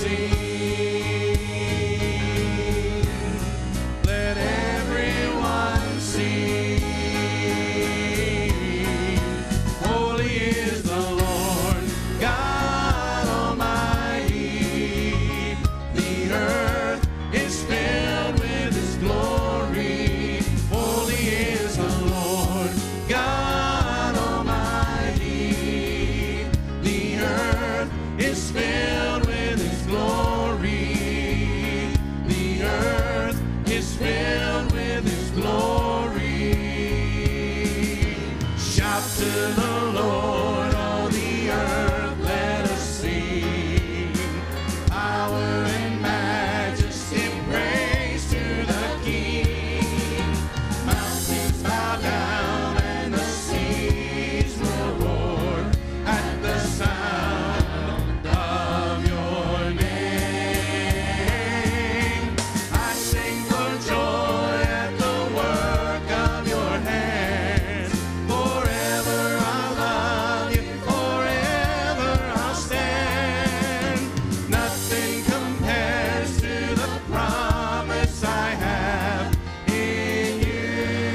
Let everyone sing. Holy is the Lord God Almighty. The earth is filled with His glory. Holy is the Lord God Almighty. The earth is filled with His glory. The earth is filled with His glory. Shout to the Lord, all the earth, let us sing. Power and majesty, praise to the King. Mountains bow down and the seas will roar at the sound of your name. I sing for joy at the work of your hands. Forever I'll love you, forever I'll stand. Nothing compares to the promise I have in you.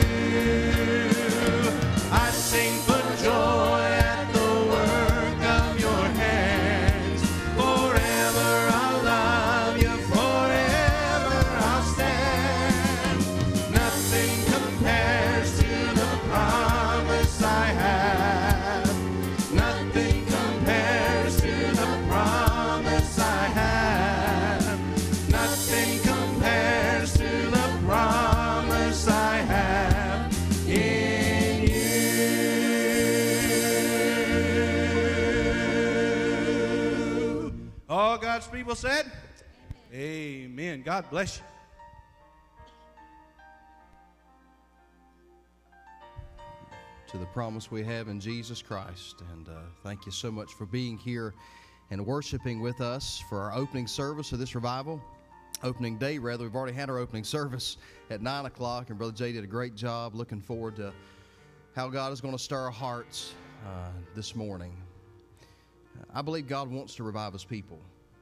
I sing for joy at the work of your hands. Forever I'll love you, forever I'll stand. Nothing compares to the promise I have. Nothing compares to the promise I have. Nothing compares to the promise I have in you. All God's people said, amen. God bless you. To the promise we have in Jesus Christ. And thank you so much for being here and worshiping with us for our opening service of this revival. Opening day, rather. We've already had our opening service at 9 o'clock, and Brother Jay did a great job. Looking forward to how God is going to stir our hearts this morning. I believe God wants to revive His people.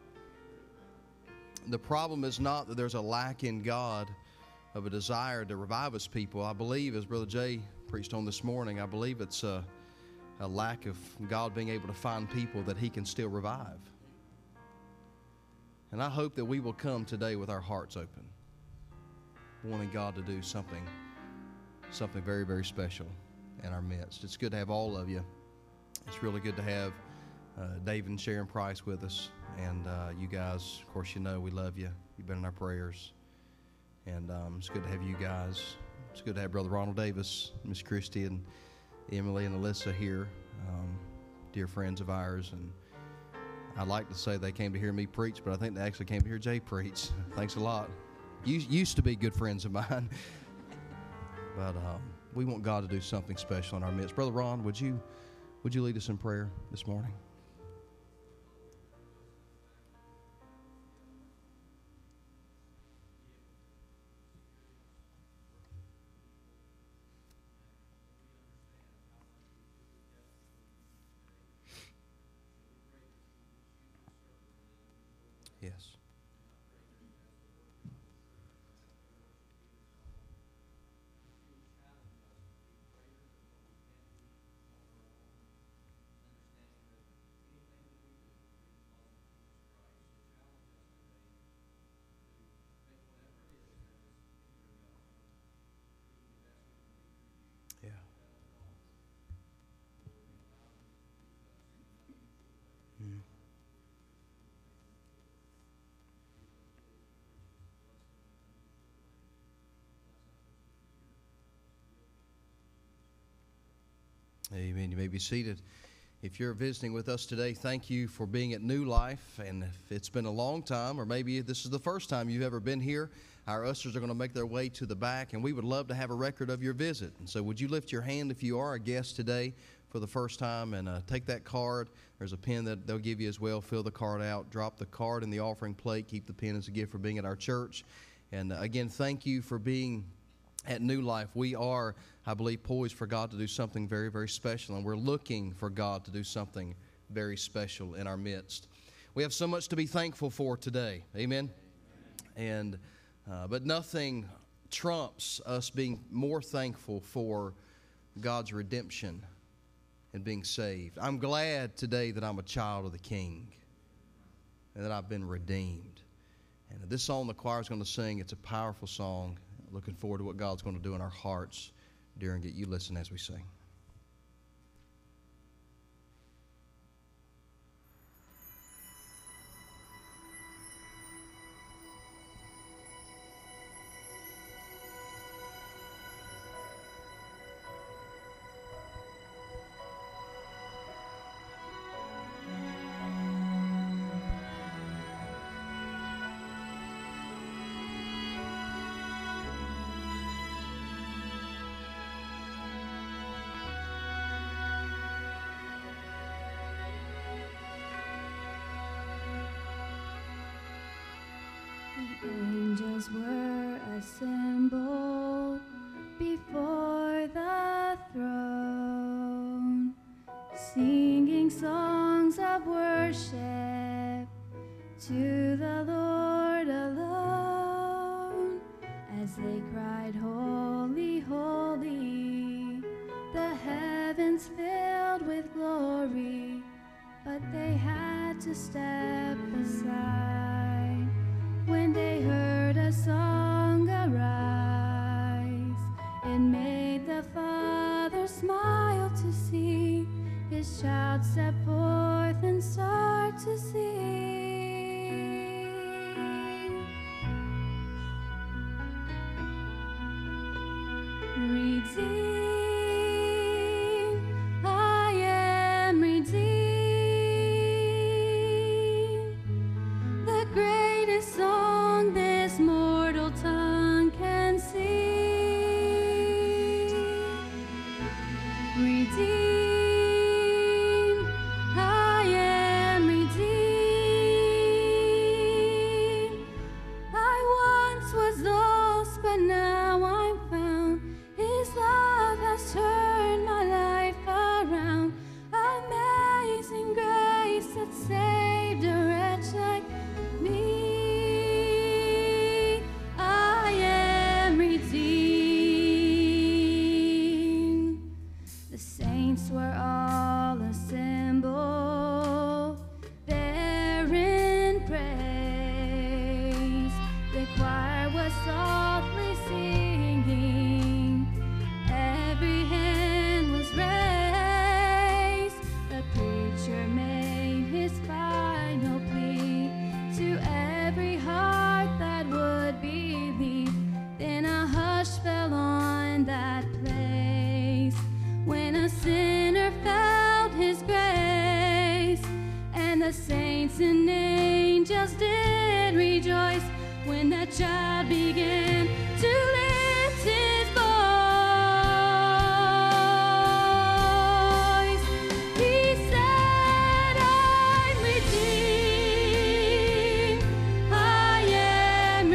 The problem is not that there's a lack in God of a desire to revive His people. I believe, as Brother Jay preached on this morning, I believe it's a lack of God being able to find people that He can still revive. And I hope that we will come today with our hearts open, wanting God to do something very, very special in our midst. It's good to have all of you. It's really good to have David and Sharon Price with us. And you guys, of course, you know we love you. You've been in our prayers. And it's good to have you guys. It's good to have Brother Ronald Davis, Miss Christy, and Emily and Alyssa here, dear friends of ours. And I'd like to say they came to hear me preach, but I think they actually came to hear Jay preach. Thanks a lot. You used to be good friends of mine. But we want God to do something special in our midst. Brother Ron, would you lead us in prayer this morning? Yes. Yeah. Mm. Amen. You may be seated. If you're visiting with us today, thank you for being at New Life. And if it's been a long time, or maybe this is the first time you've ever been here, our ushers are going to make their way to the back, and we would love to have a record of your visit. And so would you lift your hand if you are a guest today for the first time, and take that card. There's a pen that they'll give you as well. Fill the card out. Drop the card in the offering plate. Keep the pen as a gift for being at our church. And again, thank you for being at New Life. We are, I believe, poised for God to do something very, very special, and we're looking for God to do something very special in our midst. We have so much to be thankful for today. Amen? And but nothing trumps us being more thankful for God's redemption and being saved. I'm glad today that I'm a child of the King and that I've been redeemed. And this song the choir is going to sing, it's a powerful song. Looking forward to what God's going to do in our hearts during it. You listen as we sing. Angels were assembled before the throne, singing songs of worship to the Lord alone. As they cried, "Holy, holy," the heavens filled with glory, but they had to step aside when they heard a song arise. It made the Father smile to see His child step forth and start to sing. Redeemed, I am redeemed. The greatest song this mortal tongue can sing. Redeemed, I am redeemed. I once was lost, but now I'm found. His love has turned my life around. Amazing grace that saved a wretch like me. I am redeemed. The saints were all assembled there in praise. The choir was softly singing. Every hand was raised. The preacher made his final plea to every heart that would believe. Then a hush fell on that place when a sinner felt His grace, and the saints and angels did rejoice when that child began to lift his voice. He said, "I'm redeemed, I am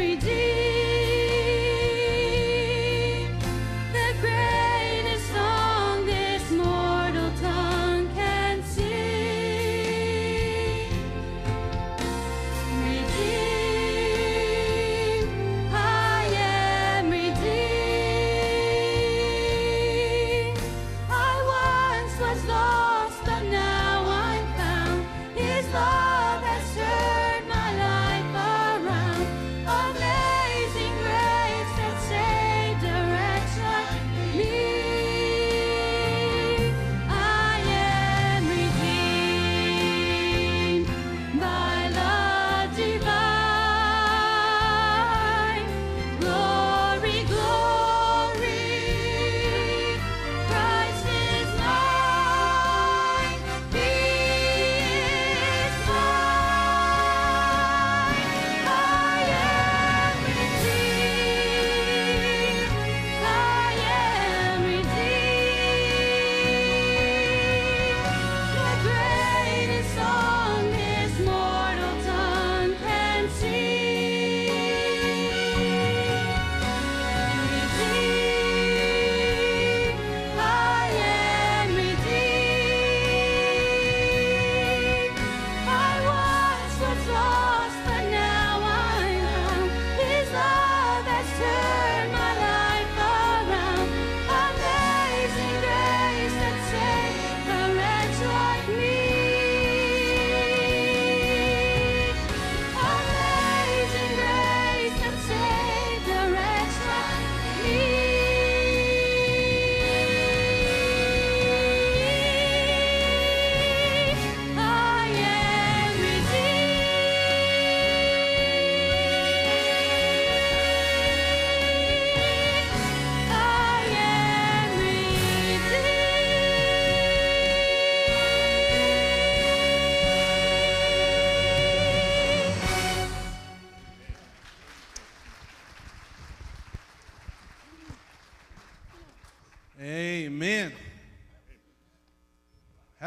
redeemed." The greatest song this mortal tongue can sing. Redeemed, I am redeemed.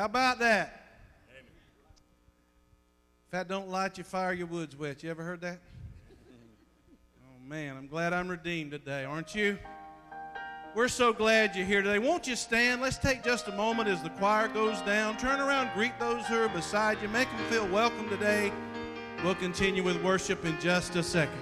How about that? If that don't light you, fire your woods wet. You ever heard that? Oh, man, I'm glad I'm redeemed today, aren't you? We're so glad you're here today. Won't you stand? Let's take just a moment as the choir goes down. Turn around, greet those who are beside you. Make them feel welcome today. We'll continue with worship in just a second.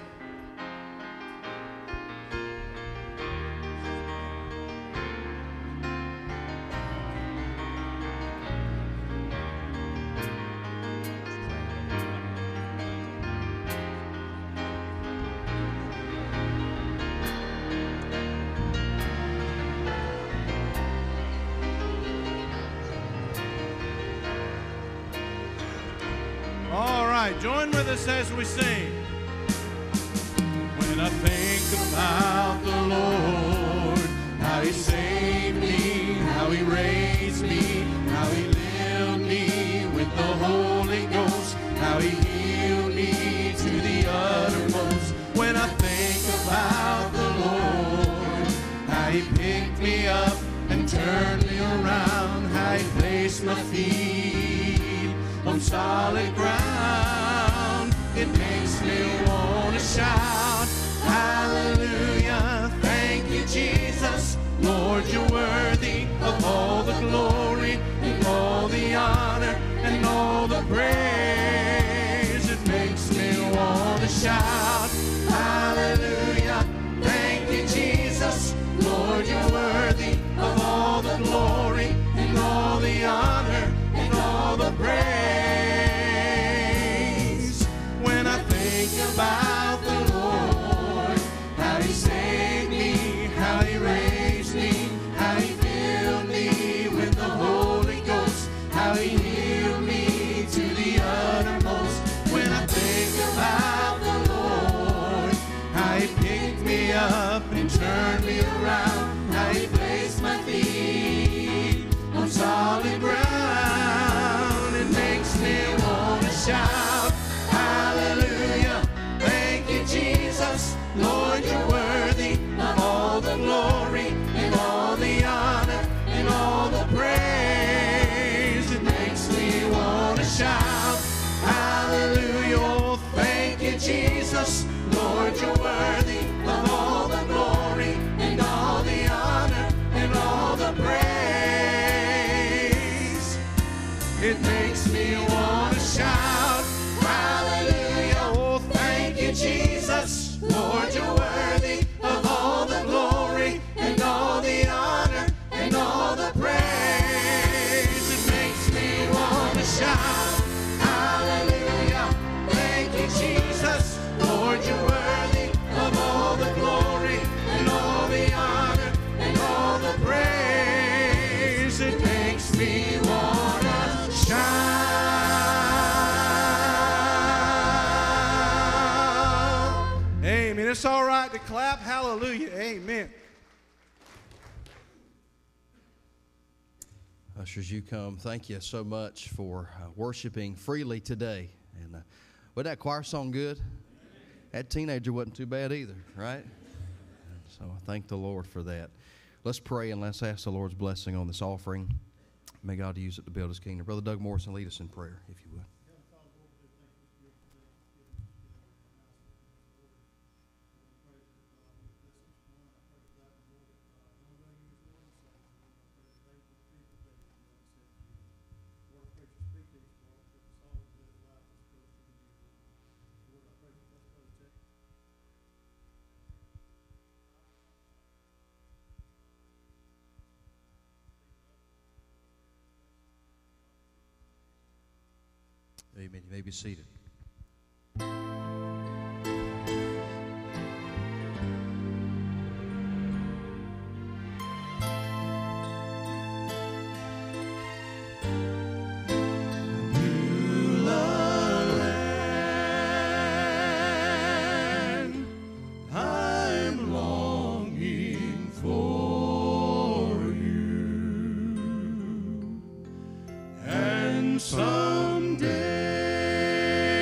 Join with us as we sing. When I think about the Lord, how He saved me, how He raised me, how He filled me with the Holy Ghost, how He healed me to the uttermost. When I think about the Lord, how He picked me up and turned me around, how He placed my feet on solid ground, it makes me want to shout, hallelujah, thank you, Jesus. Lord, you're worthy of all the glory and all the honor and all the praise. It makes me want to shout, hallelujah, thank you, Jesus. Lord, you're worthy of all the glory and all the honor and all the praise. When I think about the Lord, how He saved me, how He raised me, how He filled me with the Holy Ghost, how He healed me to the uttermost. When I think about the Lord, how He picked me up and turned me around, how He placed my feet on solid ground, it makes me want to shout, hallelujah, thank you, Jesus. Lord, you're worthy of all the glory and all the honor and all the praise. It makes me want to shout, hallelujah, oh, thank you, Jesus. Lord, you're worthy of all the glory and all the honor and all the praise. It makes me want to shout, hallelujah, oh, thank you, Jesus. Lord, you're worthy of all the glory and all the honor and all the praise. It makes me want to shout, hallelujah, thank you, Jesus. Lord, you're worthy of all the glory and all the honor and all the praise. It makes me want to shout. Amen. It's all right to clap. Hallelujah. Amen. Ushers, you come. Thank you so much for worshiping freely today. And wasn't that choir song good? That teenager wasn't too bad either, right? So I thank the Lord for that. Let's pray and let's ask the Lord's blessing on this offering. May God use it to build His kingdom. Brother Doug Morrison, lead us in prayer, if you would. Amen. You may be seated. I'm longing for you, and someday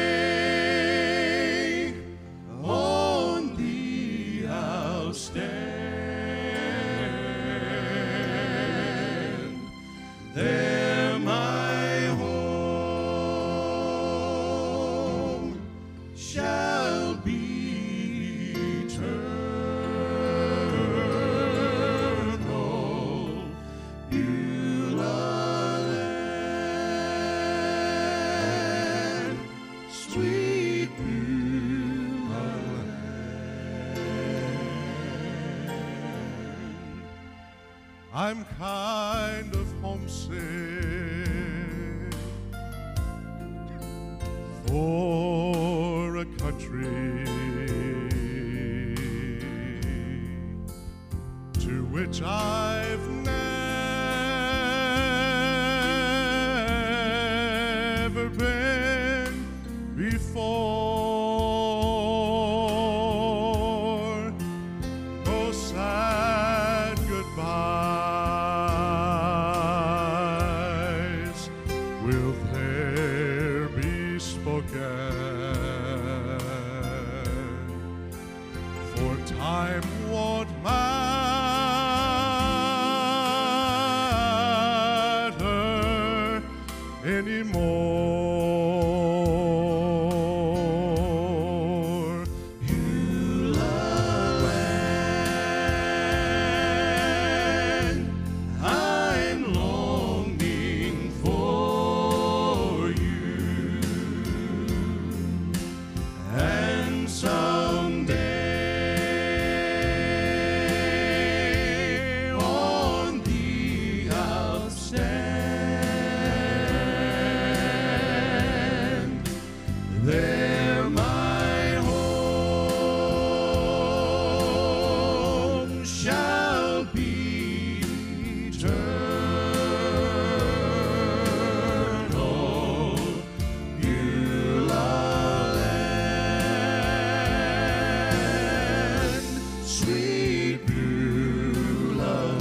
I'm kind of homesick for a country to which I've never been before. No sad goodbyes will there be spoken, for time won't matter anymore. Beulah land, I'm longing for you, and someday on the outstand, there my home shall be eternal. Beulah land, sweet Beulah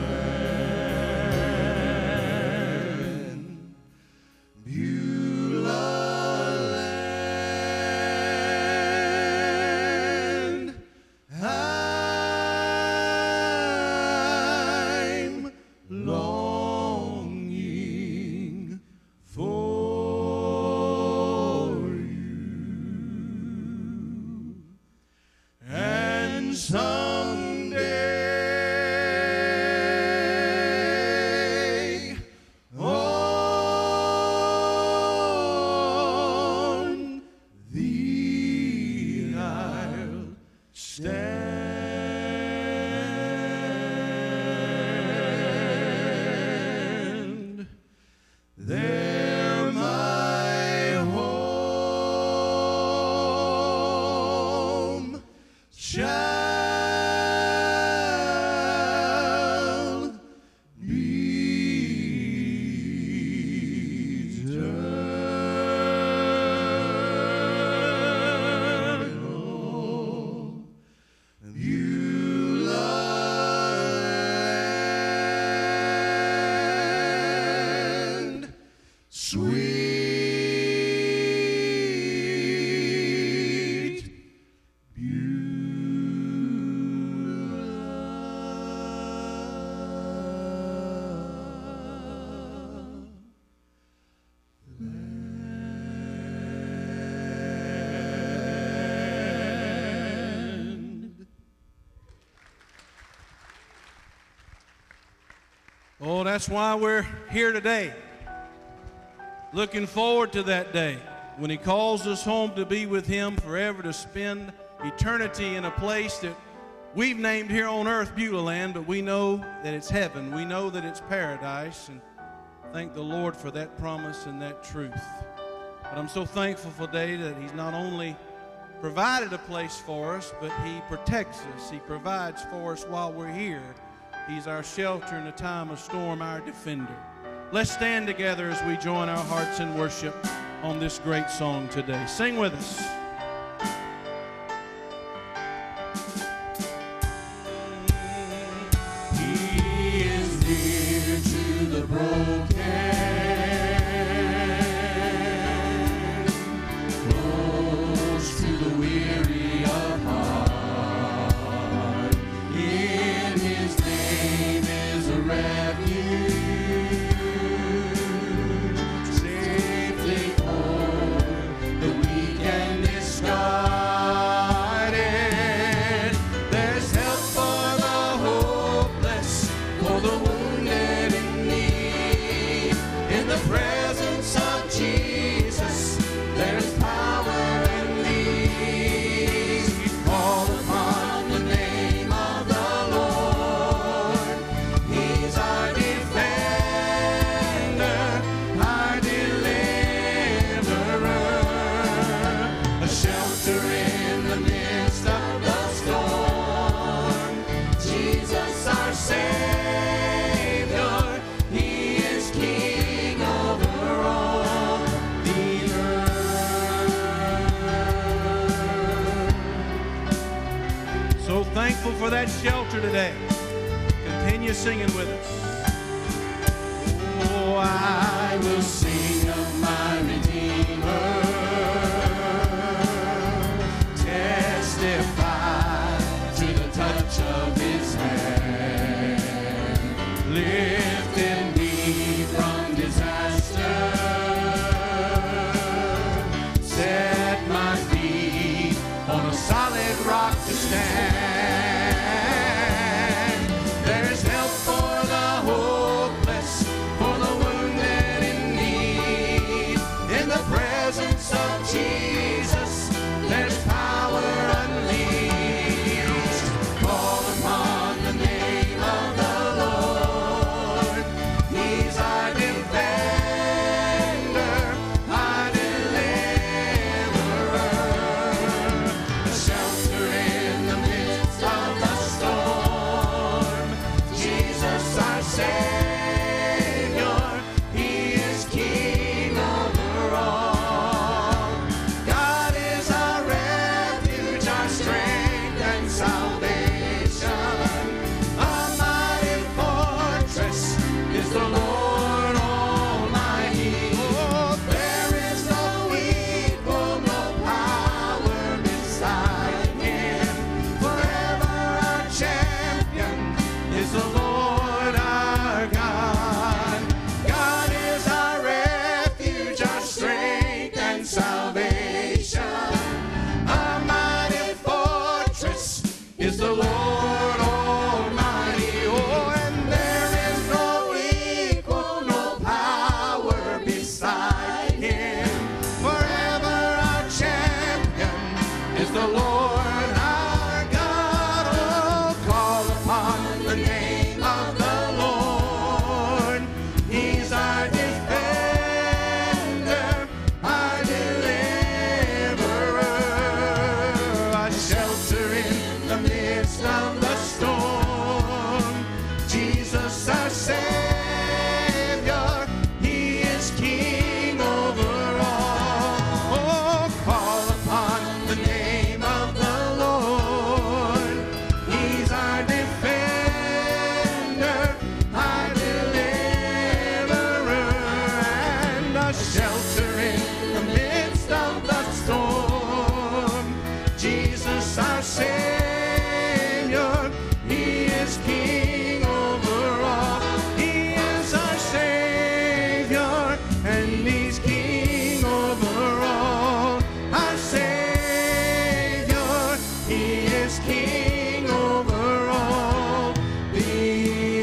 land, Beulah land, I'm longing for you, and someday on thee I'll stand. There my home shall be eternal. Beulah land, sweet land. Oh, that's why we're here today. Looking forward to that day when He calls us home to be with Him forever, to spend eternity in a place that we've named here on earth Beulah land, but we know that it's heaven. We know that it's paradise, and thank the Lord for that promise and that truth. But I'm so thankful for today that He's not only provided a place for us, but He protects us. He provides for us while we're here. He's our shelter in a time of storm, our defender. Let's stand together as we join our hearts in worship on this great song today. Sing with us. He is near to the broken, close to the weary of heart. In His name is a refuge, safely for the weak and thankful for that shelter today. Continue singing with us. Oh, I will sing of my Redeemer, testify to the touch of His hand, lifted me from disaster, set my feet on a solid rock to stand. There's help for the hopeless, for the wounded in need. In the presence of Jesus, there's power unleashed. Call upon the name of the Lord. He's our defender, our deliverer, a shelter in the midst of the storm. Jesus our Savior, He is King over all. God is our refuge, our strength and salvation. Our mighty fortress is the Lord Almighty. Oh, there is no equal, no power beside Him. Forever our champion is the Lord our God. God is our refuge, our strength and salvation. Our mighty fortress is the Lord Almighty. Oh, and there is no equal, no power beside Him. Forever our champion is the Lord our God. Oh, call upon the name of the Lord. He's our defender, our deliverer, a shelter in the midst of the storm. Jesus our Savior, He is King over all. Oh, call upon the name of the Lord. He's our defender, our deliverer, and a shelter in the midst of the storm. Jesus our Savior, He is King over all. He is our Savior, and He's King over all. Our Savior, He is King over all the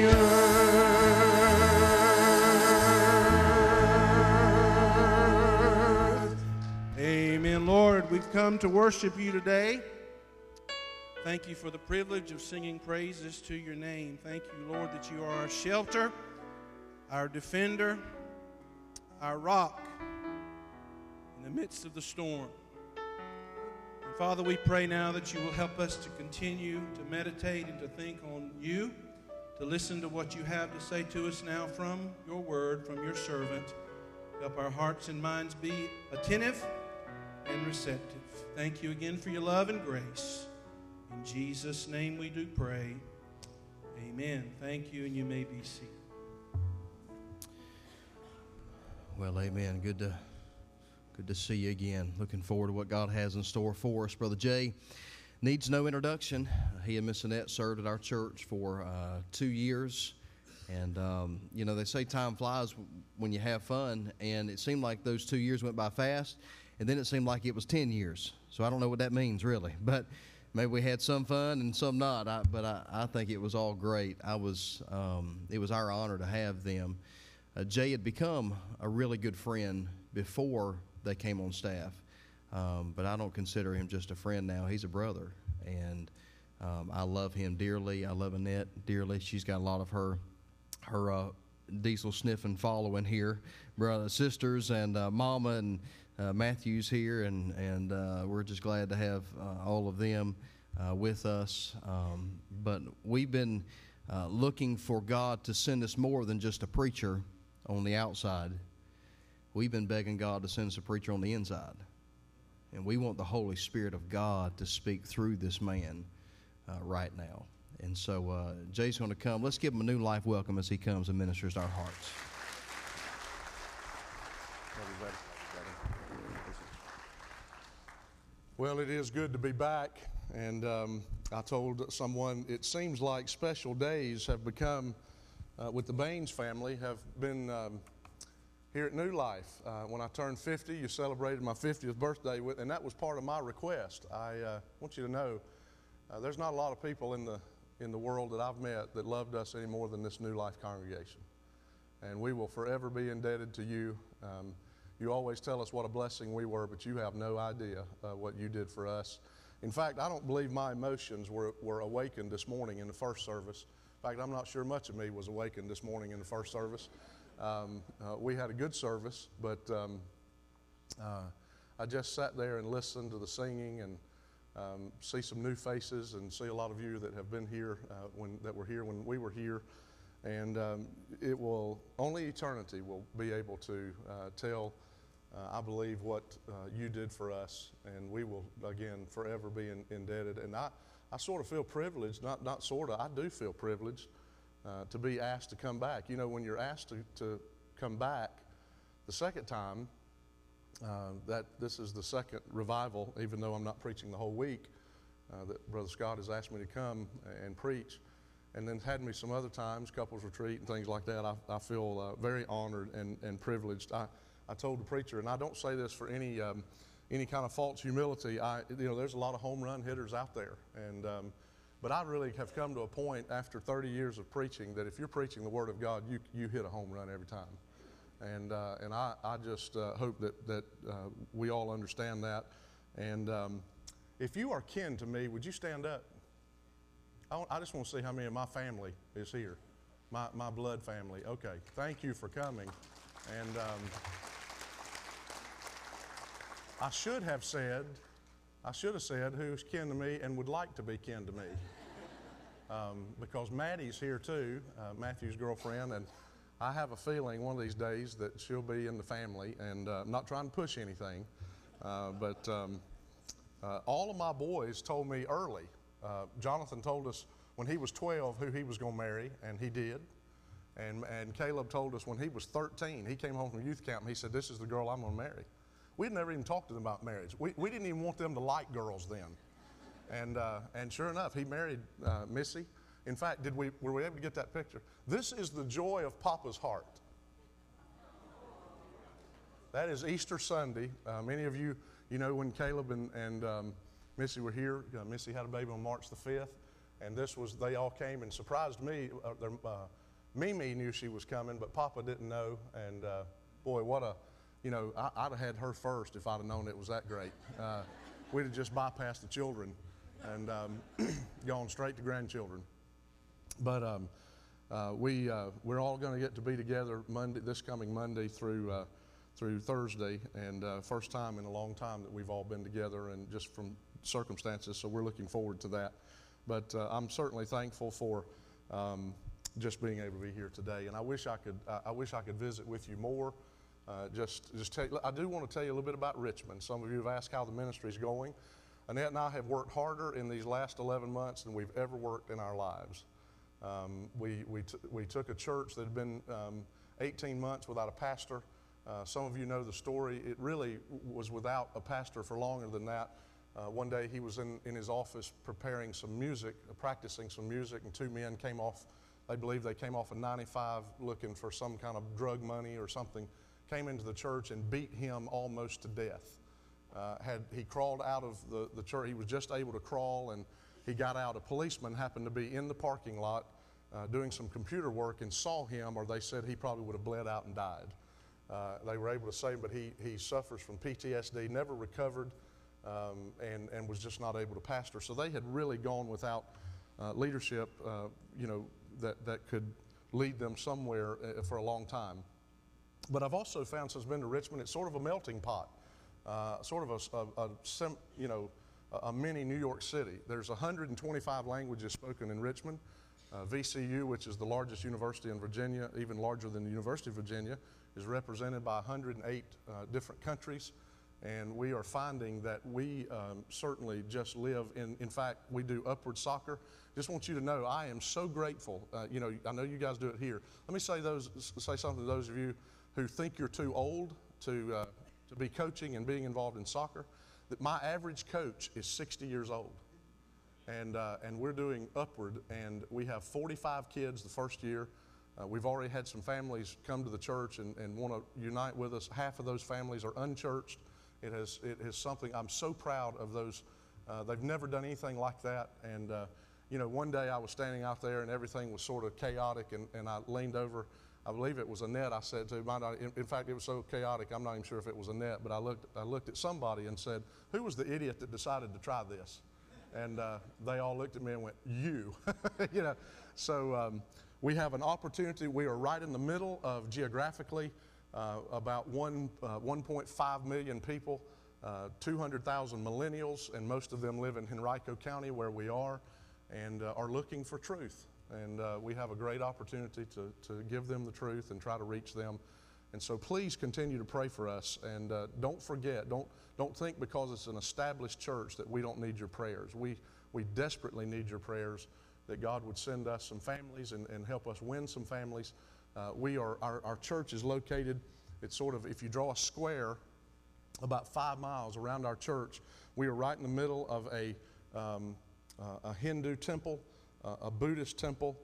earth. Amen. Lord, we've come to worship You today. Thank You for the privilege of singing praises to Your name. Thank You, Lord, that You are our shelter, our defender, our rock in the midst of the storm. And Father, we pray now that You will help us to continue to meditate and to think on You, to listen to what You have to say to us now from Your word, from Your servant. Help our hearts and minds be attentive and receptive. Thank You again for Your love and grace. In Jesus' name we do pray. Amen. Thank you, and you may be seated. Well, amen. Good to see you again. Looking forward to what God has in store for us. Brother Jay needs no introduction. He and Miss Annette served at our church for 2 years. And, you know, they say time flies when you have fun. And it seemed like those 2 years went by fast. And then it seemed like it was 10 years. So I don't know what that means, really. But maybe we had some fun and some not. But I think it was all great. It was our honor to have them. Jay had become a really good friend before they came on staff. But I don't consider him just a friend now. He's a brother. And I love him dearly. I love Annette dearly. She's got a lot of her diesel sniffing following here. Brothers, sisters, and Mama and Matthew's here. And we're just glad to have all of them with us. But we've been looking for God to send us more than just a preacher on the outside. We've been begging God to send us a preacher on the inside. And we want the Holy Spirit of God to speak through this man right now. And so Jay's going to come. Let's give him a new life welcome as he comes and ministers to our hearts. Well, it is good to be back, and I told someone it seems like special days have become, with the Baines family, have been here at New Life. When I turned 50, you celebrated my 50th birthday, and that was part of my request. I want you to know there's not a lot of people in the world that I've met that loved us any more than this New Life congregation, and we will forever be indebted to you. You always tell us what a blessing we were, but you have no idea what you did for us. In fact, I don't believe my emotions were awakened this morning in the first service. In fact, I'm not sure much of me was awakened this morning in the first service. We had a good service, but I just sat there and listened to the singing and see some new faces and see a lot of you that have been here, that were here when we were here. And it will, only eternity will be able to tell, I believe, what you did for us, and we will, again, forever be indebted. And I sort of feel privileged, not sort of, I do feel privileged to be asked to come back. You know, when you're asked to come back the second time, that this is the second revival, even though I'm not preaching the whole week, that Brother Scott has asked me to come and preach, and then had me some other times, couples retreat and things like that. I feel very honored and privileged. I told the preacher, and I don't say this for any kind of false humility. There's a lot of home run hitters out there, but I really have come to a point after 30 years of preaching that if you're preaching the Word of God, you hit a home run every time. And I just hope that we all understand that. And if you are kin to me, would you stand up? I just want to see how many of my family is here, my blood family. Okay, thank you for coming. And I should have said who's kin to me and would like to be kin to me, because Maddie's here too, Matthew's girlfriend, and I have a feeling one of these days that she'll be in the family. And I'm not trying to push anything, but all of my boys told me early. Jonathan told us when he was 12 who he was going to marry, and he did. And Caleb told us when he was 13, he came home from youth camp and he said, "This is the girl I'm going to marry." We'd never even talked to them about marriage. We didn't even want them to like girls then. And sure enough, he married Missy. In fact, were we able to get that picture? This is the joy of Papa's heart. That is Easter Sunday. Many of you know when Caleb and Missy were here. Missy had a baby on March the 5th, and they all came and surprised me. Mimi knew she was coming, but Papa didn't know. And boy, I'd have had her first if I'd have known it was that great. We'd have just bypassed the children and gone straight to grandchildren. But we're all going to get to be together this coming Monday through Thursday, and first time in a long time that we've all been together, and just from circumstances, so we're looking forward to that. But I'm certainly thankful for just being able to be here today, and I wish I could visit with you more. I do want to tell you a little bit about Richmond. Some of you have asked how the ministry is going. Annette and I have worked harder in these last 11 months than we've ever worked in our lives. We took a church that had been 18 months without a pastor. Some of you know the story. It really was without a pastor for longer than that. One day he was in his office preparing some music, practicing some music, and two men came off. They believe they came off a 95 looking for some kind of drug money or something, came into the church and beat him almost to death. He crawled out of the church. He was just able to crawl, and he got out. A policeman happened to be in the parking lot doing some computer work and saw him, or they said he probably would have bled out and died. They were able to save him, but he suffers from PTSD, never recovered, and was just not able to pastor. So they had really gone without leadership, that could lead them somewhere for a long time. But I've also found, since I've been to Richmond, it's sort of a melting pot, sort of a mini New York City. There's 125 languages spoken in Richmond. VCU, which is the largest university in Virginia, even larger than the University of Virginia, is represented by 108 different countries. And we are finding that we certainly just live in fact, we do Upward Soccer. Just want you to know, I am so grateful. You know, I know you guys do it here. Let me say something to those of you who think you're too old to be coaching and being involved in soccer, that my average coach is 60 years old. And we're doing Upward, and we have 45 kids the first year. We've already had some families come to the church and want to unite with us. Half of those families are unchurched. It is something, I'm so proud of those. They've never done anything like that. And, you know, one day I was standing out there and everything was sort of chaotic, and I leaned over. I believe it was a net. I said to him, in fact, it was so chaotic, I'm not even sure if it was a net, but I looked at somebody and said, who was the idiot that decided to try this? And they all looked at me and went, you. You know, so we have an opportunity. We are right in the middle of, geographically, about 1.5 million people, 200,000 millennials, and most of them live in Henrico County where we are, and are looking for truth. And we have a great opportunity to give them the truth and try to reach them. And so please continue to pray for us, and don't forget, don't think because it's an established church that we don't need your prayers. We desperately need your prayers, that God would send us some families and help us win some families. Our church is located, it's sort of, if you draw a square about 5 miles around our church, we are right in the middle of a Hindu temple, a Buddhist temple,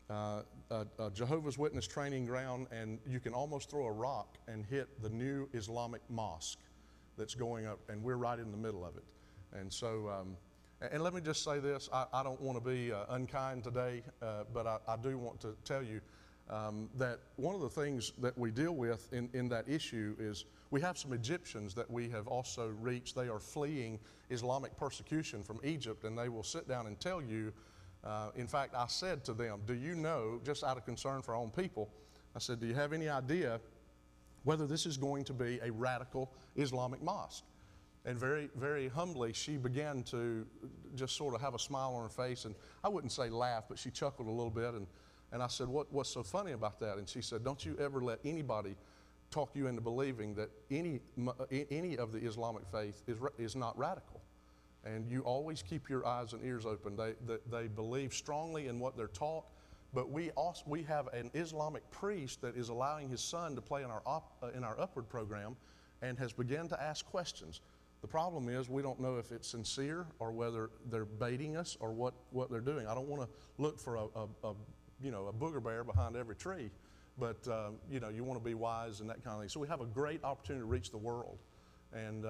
a Jehovah's Witness training ground, and you can almost throw a rock and hit the new Islamic mosque that's going up, and we're right in the middle of it. And so, and let me just say this, I don't want to be unkind today, but I do want to tell you that one of the things that we deal with in that issue is we have some Egyptians that we have also reached. They are fleeing Islamic persecution from Egypt, and they will sit down and tell you. In fact, I said to them, do you know, just out of concern for our own people, I said, do you have any idea whether this is going to be a radical Islamic mosque? And very, very humbly, she began to just sort of have a smile on her face, and I wouldn't say laugh, but she chuckled a little bit, and I said, what's so funny about that? And she said, don't you ever let anybody talk you into believing that any of the Islamic faith is not radical. And you always keep your eyes and ears open. They believe strongly in what they're taught, but we have an Islamic priest that is allowing his son to play in our Upward program, and has begun to ask questions. The problem is we don't know if it's sincere or whether they're baiting us or what they're doing. I don't want to look for a booger bear behind every tree, but you know, you want to be wise and that kind of thing. So we have a great opportunity to reach the world, and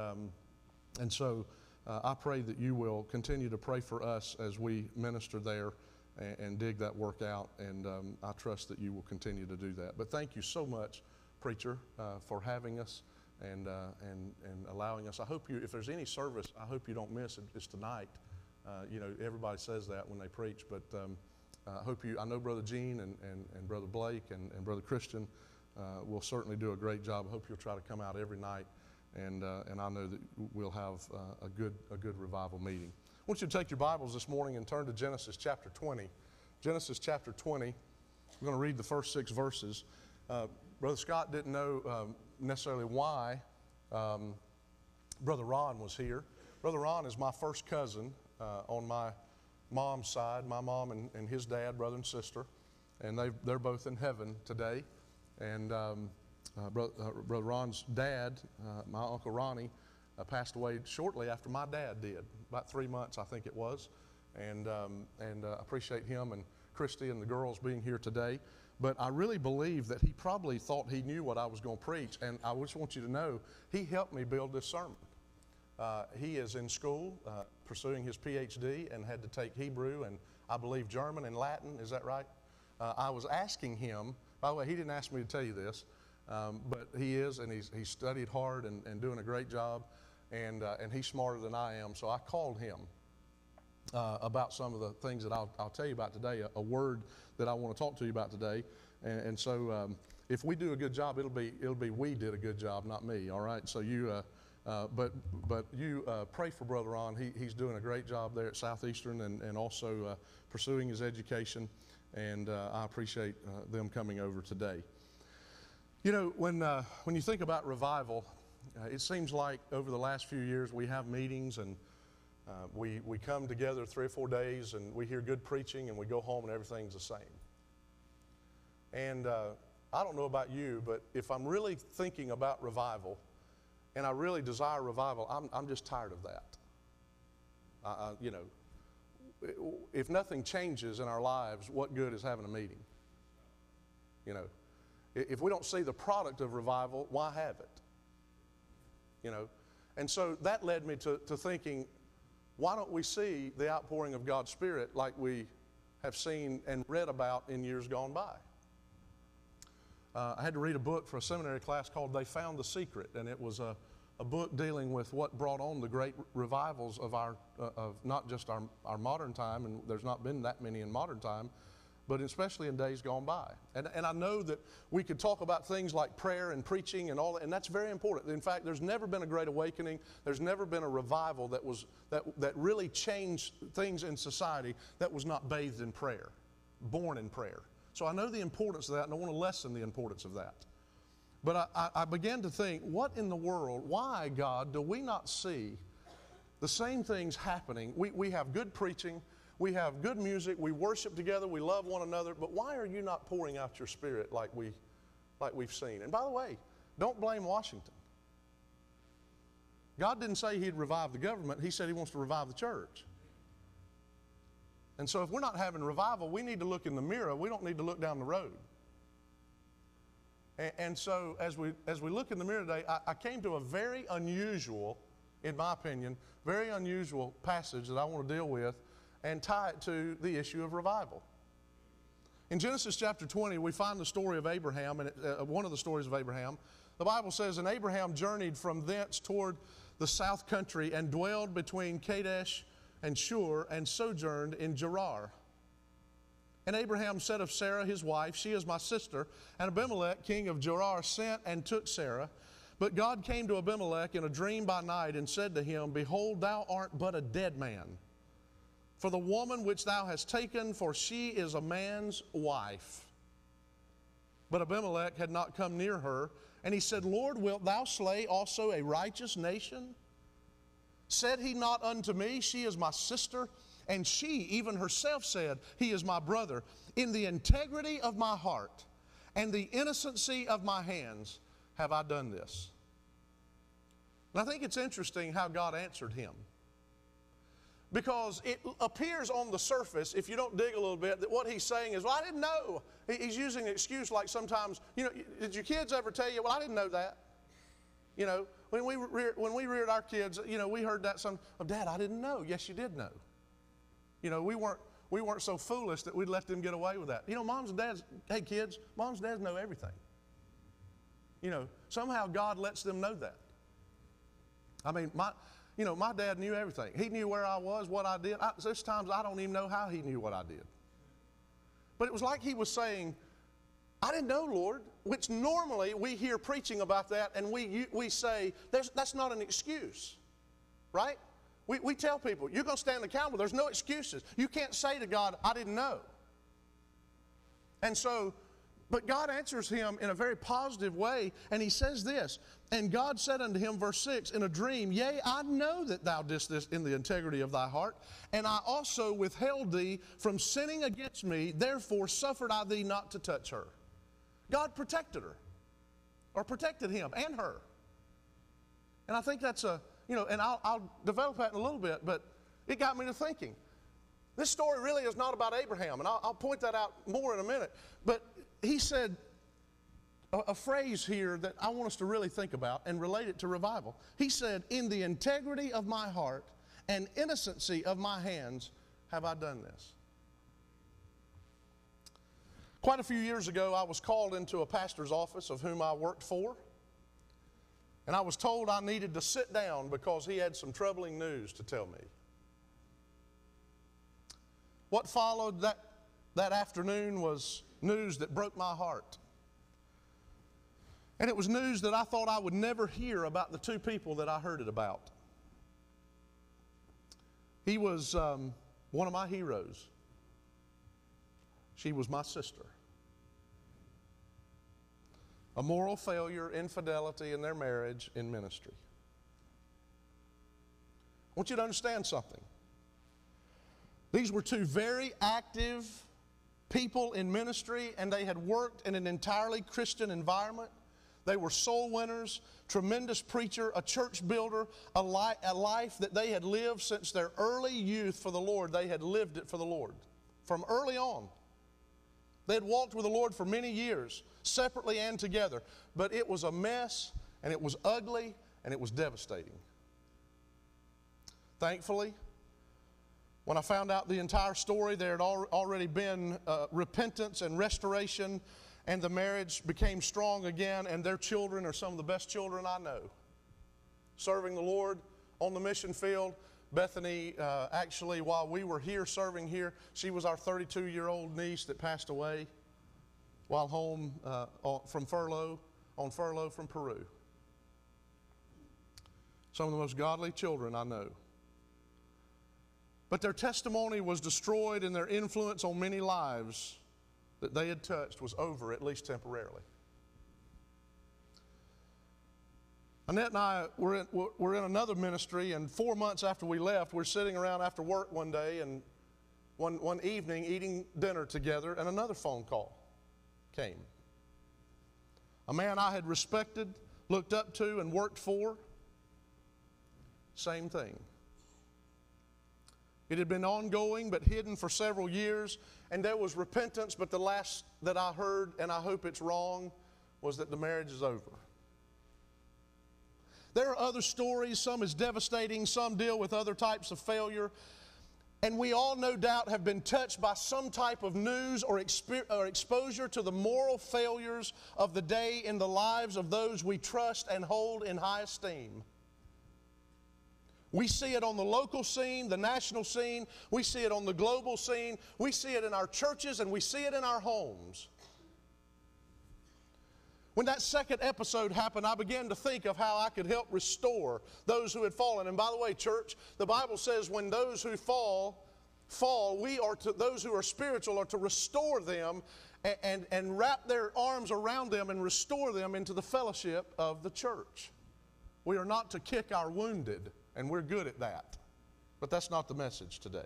so. I pray that you will continue to pray for us as we minister there and dig that work out, and I trust that you will continue to do that. But thank you so much, preacher, for having us and allowing us. I hope you, if there's any service, I hope you don't miss it. It's tonight. You know, everybody says that when they preach, but I hope you. I know Brother Gene and Brother Blake and Brother Christian will certainly do a great job. I hope you'll try to come out every night. And I know that we'll have a good revival meeting. I want you to take your Bibles this morning and turn to Genesis chapter 20. Genesis chapter 20. We're going to read the first 6 verses. Brother Scott didn't know necessarily why Brother Ron was here. Brother Ron is my first cousin on my mom's side. My mom and his dad, brother and sister, and they're both in heaven today. And Brother Ron's dad, my Uncle Ronnie, passed away shortly after my dad did, about 3 months I think it was, and I appreciate him and Christy and the girls being here today. But I really believe that he probably thought he knew what I was going to preach, and I just want you to know he helped me build this sermon. He is in school pursuing his PhD and had to take Hebrew and I believe German and Latin. Is that right? I was asking him, by the way, he didn't ask me to tell you this, but he is, and he's studied hard and doing a great job, and he's smarter than I am. So I called him about some of the things that I'll tell you about today, a word that I want to talk to you about today. And so if we do a good job, it'll be we did a good job, not me. All right. So you, but you pray for Brother Ron. He's doing a great job there at Southeastern and also pursuing his education. And I appreciate them coming over today. You know, when you think about revival, It seems like over the last few years we have meetings and we come together 3 or 4 days and we hear good preaching and we go home and everything's the same. And I don't know about you, but if I'm really thinking about revival and I really desire revival, I'm just tired of that. You know, if nothing changes in our lives, what good is having a meeting? You know, if we don't see the product of revival, why have it? You know, and so that led me to thinking, why don't we see the outpouring of God's Spirit like we have seen and read about in years gone by? I had to read a book for a seminary class called They Found the Secret, and it was a book dealing with what brought on the great revivals of of not just our modern time, and there's not been that many in modern time, but especially in days gone by. And I know that we could talk about things like prayer and preaching and all that, and that's very important. In fact, there's never been a great awakening. There's never been a revival that really changed things in society that was not bathed in prayer, born in prayer. So I know the importance of that, and I want to lessen the importance of that. But I began to think, what in the world, why, God, do we not see the same things happening? We have good preaching, we have good music, we worship together, we love one another, but why are you not pouring out your Spirit like we've seen? And by the way, don't blame Washington. God didn't say He'd revive the government, He said He wants to revive the church. And so if we're not having revival, we need to look in the mirror. We don't need to look down the road. And so as we look in the mirror today, I came to a very unusual, in my opinion, very unusual passage that I want to deal with and tie it to the issue of revival. In Genesis chapter 20, we find the story of Abraham, and one of the stories of Abraham. The Bible says, and Abraham journeyed from thence toward the south country and dwelled between Kadesh and Shur, and sojourned in Gerar. And Abraham said of Sarah his wife, she is my sister. And Abimelech, king of Gerar, sent and took Sarah. But God came to Abimelech in a dream by night and said to him, behold, thou art but a dead man. For the woman which thou hast taken, for she is a man's wife. But Abimelech had not come near her. And he said, Lord, wilt thou slay also a righteous nation? Said he not unto me, she is my sister? And she, even herself, said, he is my brother. In the integrity of my heart and the innocency of my hands have I done this. And I think it's interesting how God answered him. Because it appears on the surface, if you don't dig a little bit, that what he's saying is, well, I didn't know. He's using an excuse like sometimes, you know, did your kids ever tell you, well, I didn't know that? You know, when we reared our kids, you know, we heard that some, oh, Dad, I didn't know. Yes, you did know. You know, we weren't so foolish that we'd let them get away with that. You know, moms and dads, hey kids, moms and dads know everything. You know, somehow God lets them know that. I mean, my dad knew everything. He knew where I was, what I did. There's times I don't even know how he knew what I did. But it was like he was saying, I didn't know, Lord, which normally we hear preaching about that and we say, that's not an excuse, right? We tell people, you're going to stand accountable. There's no excuses. You can't say to God, I didn't know. And so, but God answers him in a very positive way, and he says this, and God said unto him, verse 6, in a dream, yea, I know that thou didst this in the integrity of thy heart, and I also withheld thee from sinning against me, therefore suffered I thee not to touch her. God protected her, or protected him and her. And I think that's you know, and I'll develop that in a little bit, but it got me to thinking. This story really is not about Abraham, and I'll point that out more in a minute. But he said a phrase here that I want us to really think about and relate it to revival. He said, in the integrity of my heart and innocency of my hands have I done this. Quite a few years ago, I was called into a pastor's office of whom I worked for. And I was told I needed to sit down because he had some troubling news to tell me. What followed that afternoon was news that broke my heart. And it was news that I thought I would never hear about the two people that I heard it about. He was one of my heroes. She was my sister. a moral failure, infidelity in their marriage, in ministry. I want you to understand something. These were two very active people in ministry, and they had worked in an entirely Christian environment. They were soul winners, tremendous preacher, a church builder, a life that they had lived since their early youth for the Lord. They had lived it for the Lord from early on. They had walked with the Lord for many years, separately and together. But it was a mess, and it was ugly, and it was devastating. Thankfully, when I found out the entire story, there had already been repentance and restoration, and the marriage became strong again, and their children are some of the best children I know. Serving the Lord on the mission field. Bethany, actually, while we were here serving here, she was our 32-year-old niece that passed away while home on furlough from Peru. Some of the most godly children I know. But their testimony was destroyed, and their influence on many lives that they had touched was over, at least temporarily. Annette and I were in another ministry, and 4 months after we left, we're sitting around after work one day and one evening eating dinner together, and another phone call came. A man I had respected, looked up to, and worked for, same thing. It had been ongoing but hidden for several years, and there was repentance, but the last that I heard, and I hope it's wrong, was that the marriage is over. There are other stories, some as devastating, some deal with other types of failure, and we all no doubt have been touched by some type of news or exposure to the moral failures of the day in the lives of those we trust and hold in high esteem. We see it on the local scene, the national scene. We see it on the global scene. We see it in our churches, and we see it in our homes. When that second episode happened, I began to think of how I could help restore those who had fallen. And by the way, church, the Bible says when those who fall, we are to, those who are spiritual are to restore them and wrap their arms around them and restore them into the fellowship of the church. We are not to kick our wounded. And we're good at that. But that's not the message today.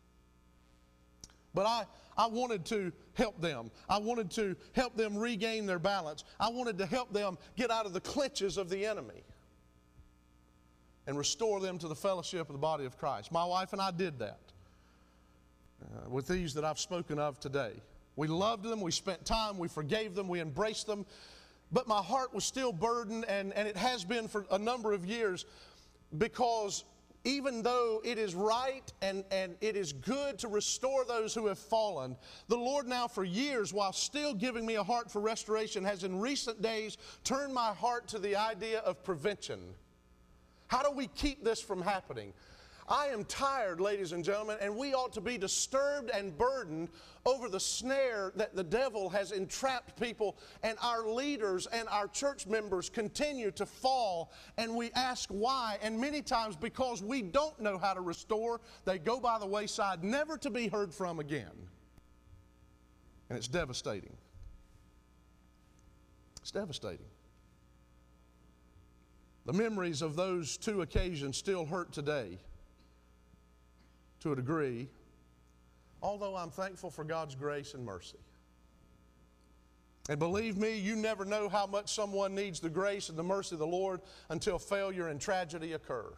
But I wanted to help them. I wanted to help them regain their balance. I wanted to help them get out of the clutches of the enemy and restore them to the fellowship of the body of Christ. My wife and I did that with these that I've spoken of today. We loved them. We spent time. We forgave them. We embraced them. But my heart was still burdened, and it has been for a number of years. Because even though it is right and it is good to restore those who have fallen, the Lord now for years, while still giving me a heart for restoration, has in recent days turned my heart to the idea of prevention. How do we keep this from happening? I am tired, ladies and gentlemen, and we ought to be disturbed and burdened over the snare that the devil has entrapped people, and our leaders and our church members continue to fall, and we ask why, and many times because we don't know how to restore, they go by the wayside, never to be heard from again. And it's devastating. It's devastating. The memories of those two occasions still hurt today. To a degree, although I'm thankful for God's grace and mercy. And believe me, you never know how much someone needs the grace and the mercy of the Lord until failure and tragedy occur.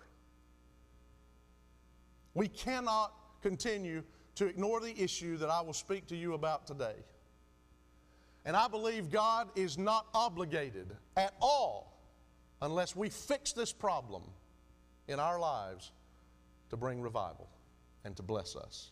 We cannot continue to ignore the issue that I will speak to you about today. And I believe God is not obligated at all, unless we fix this problem in our lives, to bring revival and to bless us.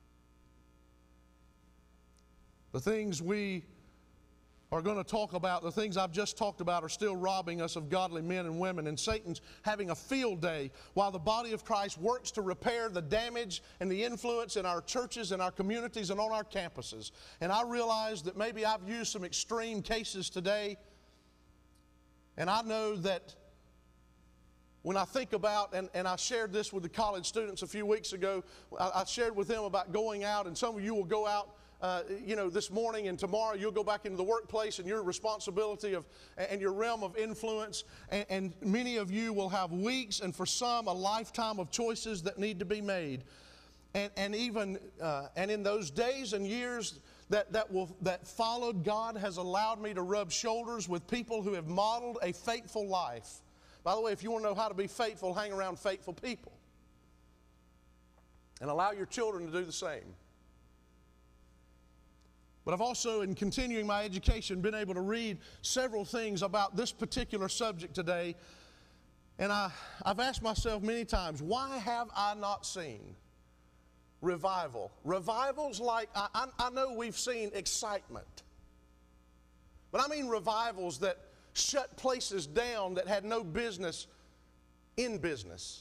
The things we are going to talk about, the things I've just talked about, are still robbing us of godly men and women, and Satan's having a field day while the body of Christ works to repair the damage and the influence in our churches, in our communities, and on our campuses. And I realize that maybe I've used some extreme cases today, and I know that when I think about, and I shared this with the college students a few weeks ago, I shared with them about going out, and some of you will go out this morning and tomorrow you'll go back into the workplace and your responsibility and your realm of influence. And many of you will have weeks and for some a lifetime of choices that need to be made. And in those days and years that followed, God has allowed me to rub shoulders with people who have modeled a faithful life. By the way, if you want to know how to be faithful, hang around faithful people. And allow your children to do the same. But I've also, in continuing my education, been able to read several things about this particular subject today. And I've asked myself many times, why have I not seen revival? Revivals like, I know we've seen excitement. But I mean revivals that shut places down that had no business in business.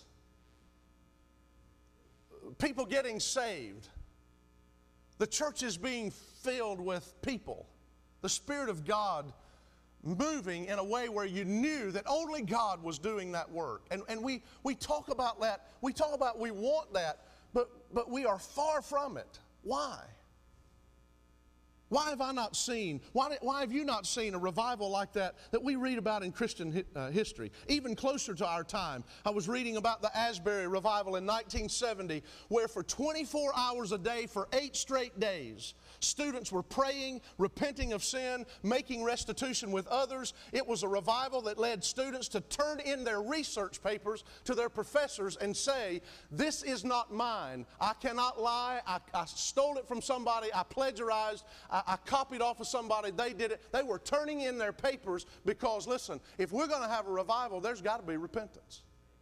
People getting saved. The church is being filled with people. The Spirit of God moving in a way where you knew that only God was doing that work. And we talk about that. We talk about we want that, but we are far from it. Why? Why have I not seen, why have you not seen a revival like that we read about in Christian history? Even closer to our time, I was reading about the Asbury revival in 1970, where for 24 hours a day for 8 straight days, students were praying, repenting of sin, making restitution with others. It was a revival that led students to turn in their research papers to their professors and say, this is not mine. I cannot lie. I stole it from somebody. I plagiarized. I copied off of somebody. They did it. They were turning in their papers because, listen, if we're going to have a revival, there's got to be repentance.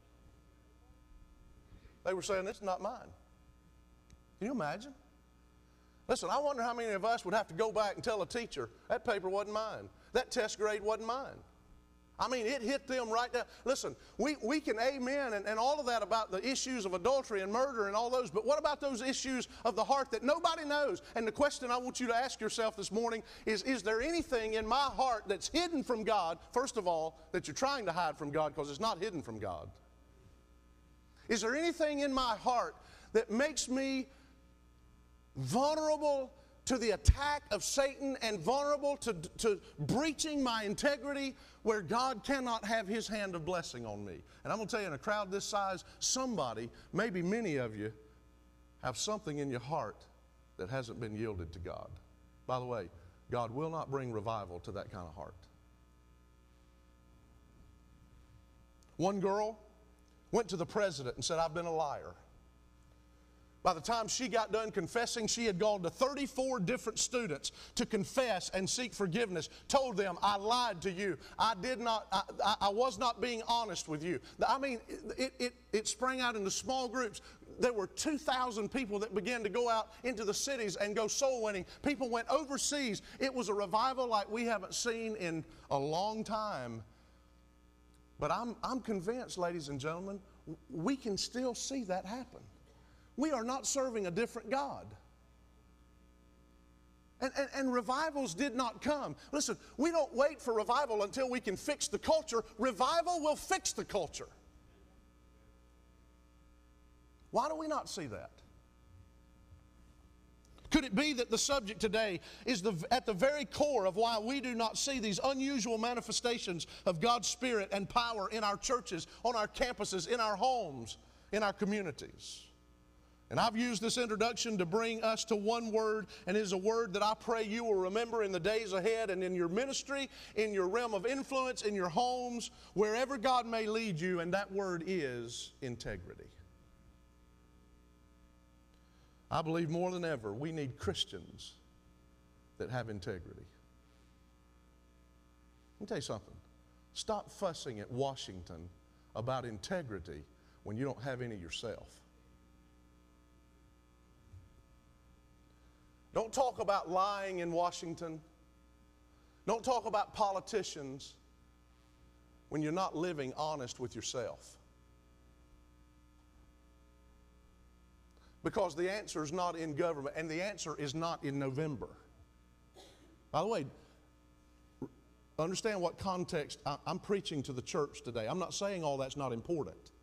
They were saying, this is not mine. Can you imagine? Listen, I wonder how many of us would have to go back and tell a teacher, that paper wasn't mine. That test grade wasn't mine. I mean, it hit them right down. Listen, we can amen and all of that about the issues of adultery and murder and all those, but what about those issues of the heart that nobody knows? And the question I want you to ask yourself this morning is there anything in my heart that's hidden from God, first of all, that you're trying to hide from God, because it's not hidden from God? Is there anything in my heart that makes me vulnerable to the attack of Satan and vulnerable to breaching my integrity where God cannot have His hand of blessing on me? And I'm going to tell you, in a crowd this size, somebody, maybe many of you, have something in your heart that hasn't been yielded to God. By the way, God will not bring revival to that kind of heart. One girl went to the president and said, I've been a liar. By the time she got done confessing, she had gone to 34 different students to confess and seek forgiveness. Told them, I lied to you. I was not being honest with you. I mean, it sprang out into small groups. There were 2,000 people that began to go out into the cities and go soul winning. People went overseas. It was a revival like we haven't seen in a long time. But I'm convinced, ladies and gentlemen, we can still see that happen. We are not serving a different God. And revivals did not come. Listen, we don't wait for revival until we can fix the culture. Revival will fix the culture. Why do we not see that? Could it be that the subject today is at the very core of why we do not see these unusual manifestations of God's Spirit and power in our churches, on our campuses, in our homes, in our communities? And I've used this introduction to bring us to one word, and it is a word that I pray you will remember in the days ahead and in your ministry, in your realm of influence, in your homes, wherever God may lead you, and that word is integrity. I believe more than ever we need Christians that have integrity. Let me tell you something. Stop fussing at Washington about integrity when you don't have any yourself. Don't talk about lying in Washington. Don't talk about politicians when you're not living honest with yourself. Because the answer is not in government, and the answer is not in November. By the way, understand what context I'm preaching to the church today. I'm not saying all that's not important,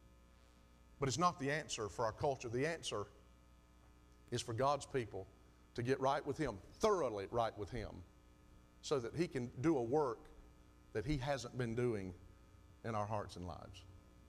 but it's not the answer for our culture. The answer is for God's people to get right with Him, thoroughly right with Him, so that He can do a work that He hasn't been doing in our hearts and lives.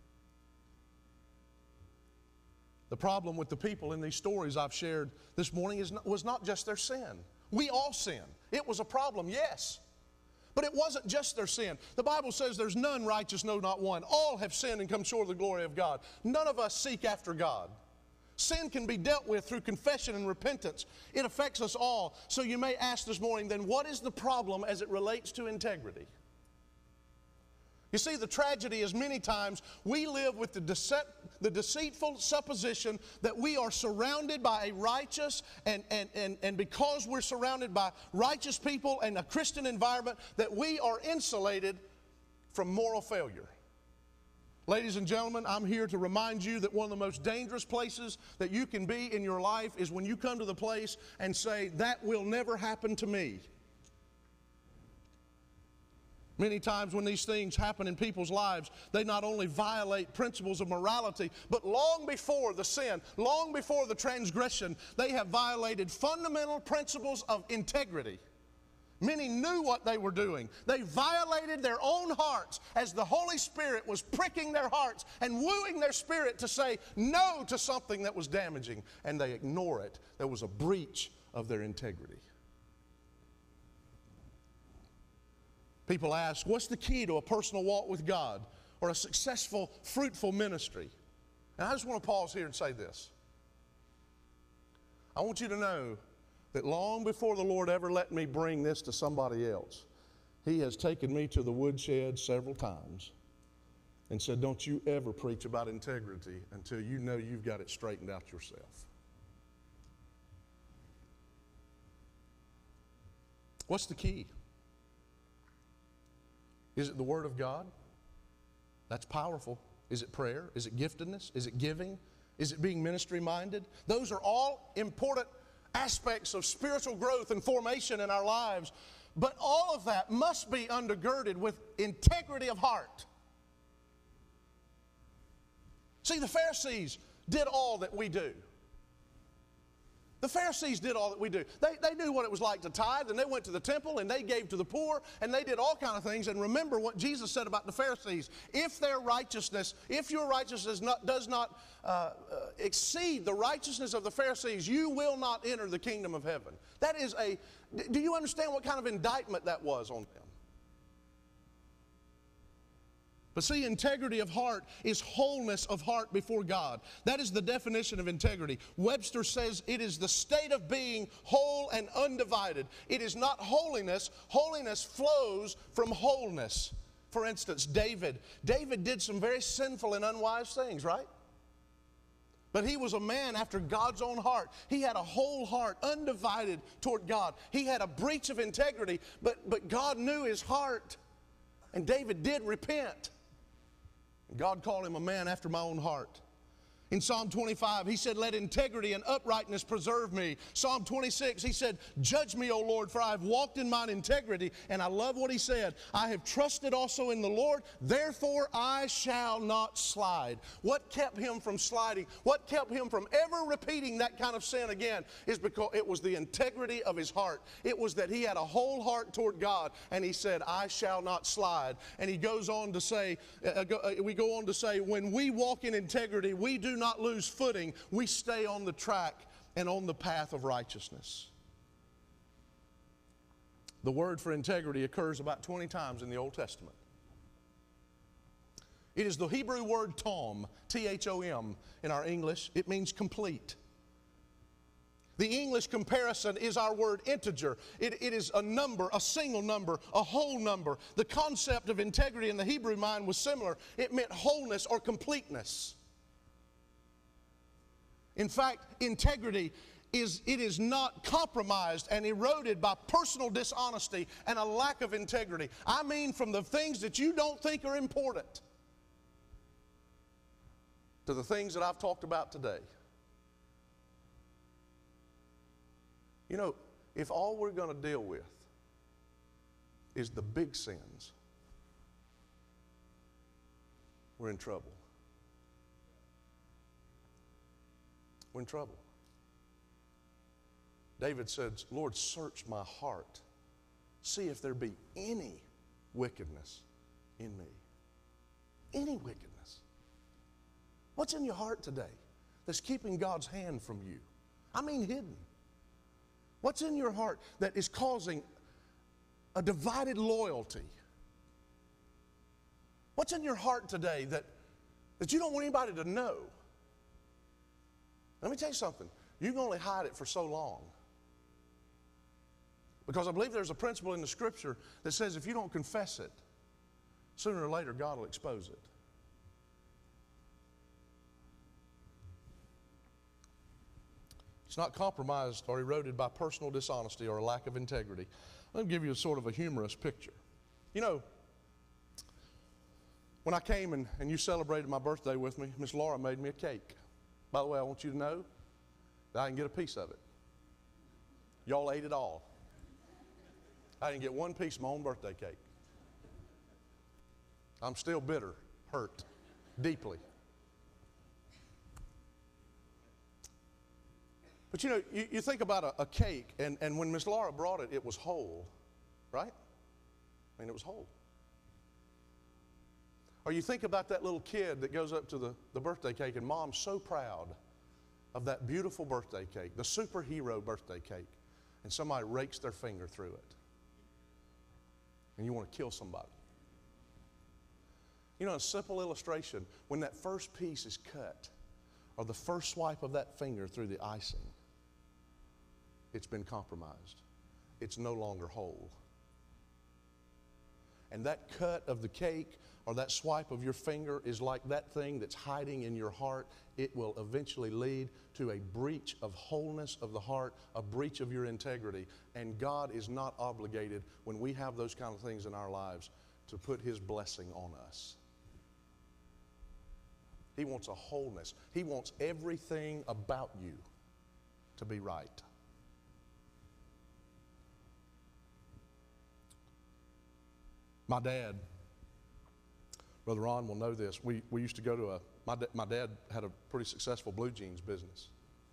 The problem with the people in these stories I've shared this morning was not just their sin. We all sin. It was a problem, yes. But it wasn't just their sin. The Bible says there's none righteous, no, not one. All have sinned and come short of the glory of God. None of us seek after God. Sin can be dealt with through confession and repentance. It affects us all. So you may ask this morning, then what is the problem as it relates to integrity? You see, the tragedy is many times we live with the deceitful supposition that we are surrounded by a righteous, and because we're surrounded by righteous people and a Christian environment, that we are insulated from moral failure. Ladies and gentlemen, I'm here to remind you that one of the most dangerous places that you can be in your life is when you come to the place and say, that will never happen to me. Many times when these things happen in people's lives, they not only violate principles of morality, but long before the sin, long before the transgression, they have violated fundamental principles of integrity. Many knew what they were doing. They violated their own hearts as the Holy Spirit was pricking their hearts and wooing their spirit to say no to something that was damaging, and they ignore it. There was a breach of their integrity. People ask, what's the key to a personal walk with God or a successful, fruitful ministry? And I just want to pause here and say this. I want you to know that long before the Lord ever let me bring this to somebody else, He has taken me to the woodshed several times and said, don't you ever preach about integrity until you know you've got it straightened out yourself. What's the key? Is it the Word of God? That's powerful. Is it prayer? Is it giftedness? Is it giving? Is it being ministry-minded? Those are all important aspects of spiritual growth and formation in our lives. But all of that must be undergirded with integrity of heart. See, the Pharisees did all that we do. The Pharisees did all that we do. They knew what it was like to tithe, and they went to the temple, and they gave to the poor, and they did all kinds of things. And remember what Jesus said about the Pharisees. If your righteousness does not exceed the righteousness of the Pharisees, you will not enter the kingdom of heaven. Do you understand what kind of indictment that was on them? But see, integrity of heart is wholeness of heart before God. That is the definition of integrity. Webster says it is the state of being whole and undivided. It is not holiness. Holiness flows from wholeness. For instance, David did some very sinful and unwise things, right? But he was a man after God's own heart. He had a whole heart, undivided toward God. He had a breach of integrity, but God knew his heart. And David did repent. God called him a man after my own heart. In Psalm 25, he said, let integrity and uprightness preserve me. Psalm 26, he said, judge me, O Lord, for I have walked in mine integrity. And I love what he said. I have trusted also in the Lord, therefore I shall not slide. What kept him from sliding, what kept him from ever repeating that kind of sin again, is because it was the integrity of his heart. It was that he had a whole heart toward God, and he said, I shall not slide. And he goes on to say, when we walk in integrity, we do not lose footing. We stay on the track and on the path of righteousness. The word for integrity occurs about 20 times in the Old Testament. It is the Hebrew word tom, T-H-O-M in our English. It means complete. The English comparison is our word integer. It is a number, a single number, a whole number. The concept of integrity in the Hebrew mind was similar. It meant wholeness or completeness. In fact, integrity is not compromised and eroded by personal dishonesty and a lack of integrity. I mean, from the things that you don't think are important to the things that I've talked about today. You know, if all we're going to deal with is the big sins, we're in trouble. We're in trouble. David said, Lord, search my heart. See if there be any wickedness in me. Any wickedness. What's in your heart today that's keeping God's hand from you? I mean hidden. What's in your heart that is causing a divided loyalty? What's in your heart today that you don't want anybody to know? Let me tell you something. You can only hide it for so long. Because I believe there's a principle in the Scripture that says if you don't confess it, sooner or later God will expose it. It's not compromised or eroded by personal dishonesty or a lack of integrity. Let me give you a sort of a humorous picture. You know, when I came and you celebrated my birthday with me, Miss Laura made me a cake. By the way, I want you to know that I didn't get a piece of it. Y'all ate it all. I didn't get one piece of my own birthday cake. I'm still bitter, hurt, deeply. But you know, you think about a cake, and when Miss Laura brought it, it was whole, right? I mean, it was whole. Or you think about that little kid that goes up to the birthday cake, and Mom's so proud of that beautiful birthday cake, the superhero birthday cake, and somebody rakes their finger through it. And you want to kill somebody. You know, a simple illustration, when that first piece is cut, or the first swipe of that finger through the icing, it's been compromised. It's no longer whole. And that cut of the cake or that swipe of your finger is like that thing that's hiding in your heart. It will eventually lead to a breach of wholeness of the heart, a breach of your integrity. And God is not obligated when we have those kind of things in our lives to put His blessing on us. He wants a wholeness. He wants everything about you to be right. My dad, Brother Ron will know this. We used to go to my dad had a pretty successful blue jeans business.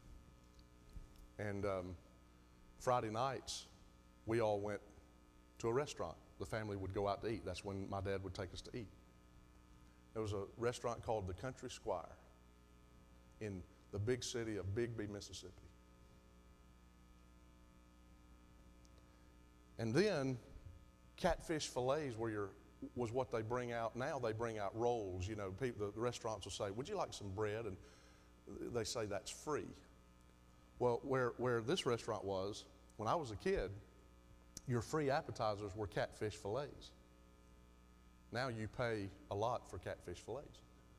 And Friday nights, we all went to a restaurant. The family would go out to eat. That's when my dad would take us to eat. There was a restaurant called the Country Squire in the big city of Bigby, Mississippi. And then catfish fillets was what they bring out. Now they bring out rolls. You know, the restaurants will say, would you like some bread? And they say that's free. Well, where this restaurant was, when I was a kid, your free appetizers were catfish fillets. Now you pay a lot for catfish fillets.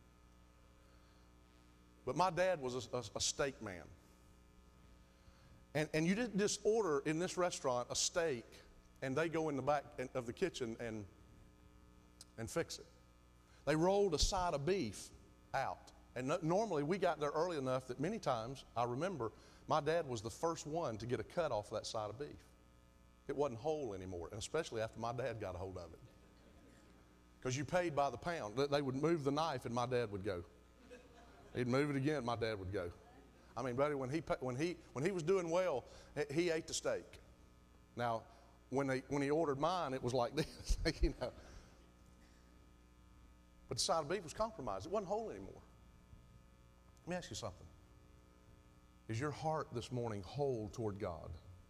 But my dad was a steak man. And you didn't just order in this restaurant a steak and they go in the back of the kitchen and fix it. They rolled a side of beef out. And normally we got there early enough that many times, I remember, my dad was the first one to get a cut off that side of beef. It wasn't whole anymore, and especially after my dad got a hold of it. Because you paid by the pound. They would move the knife and my dad would go. He'd move it again, my dad would go. I mean, buddy, when he was doing well, he ate the steak. Now, when he ordered mine, it was like this, you know. But the side of beef was compromised. It wasn't whole anymore. Let me ask you something. Is your heart this morning whole toward God?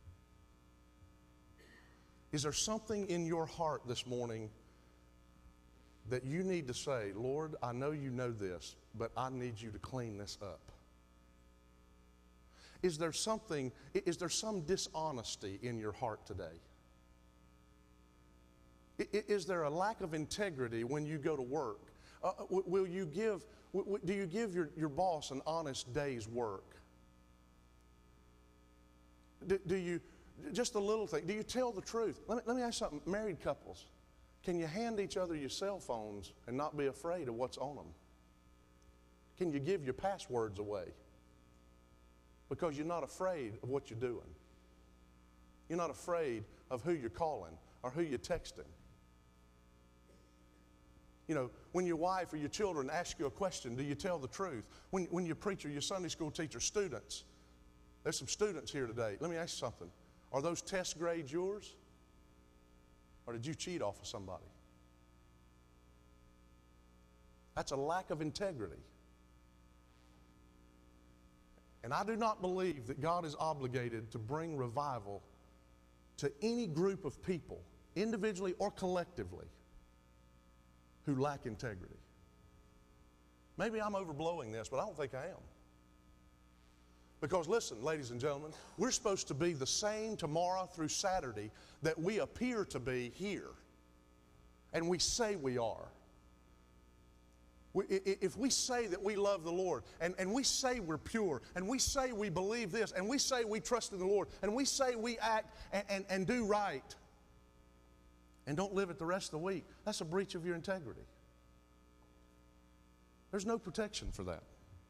Is there something in your heart this morning that you need to say, Lord, I know you know this, but I need you to clean this up? Is there some dishonesty in your heart today? Is there a lack of integrity when you go to work? Do you give your boss an honest day's work? Do you, just a little thing, do you tell the truth? Let me ask you something, married couples, can you hand each other your cell phones and not be afraid of what's on them? Can you give your passwords away? Because you're not afraid of what you're doing. You're not afraid of who you're calling or who you're texting. You know, when your wife or your children ask you a question, do you tell the truth? When your preacher, your Sunday school teacher, students, There's some students here today. Let me ask you something. Are those test grades yours? Or did you cheat off of somebody? That's a lack of integrity. And I do not believe that God is obligated to bring revival to any group of people, individually or collectively, who lack integrity. Maybe I'm overblowing this, but I don't think I am. Because listen, ladies and gentlemen, we're supposed to be the same tomorrow through Saturday that we appear to be here. And we say we are. If we say that we love the Lord, and we say we're pure, and we say we believe this, and we say we trust in the Lord, and we say we act and do right, and don't live it the rest of the week, that's a breach of your integrity. There's no protection for that.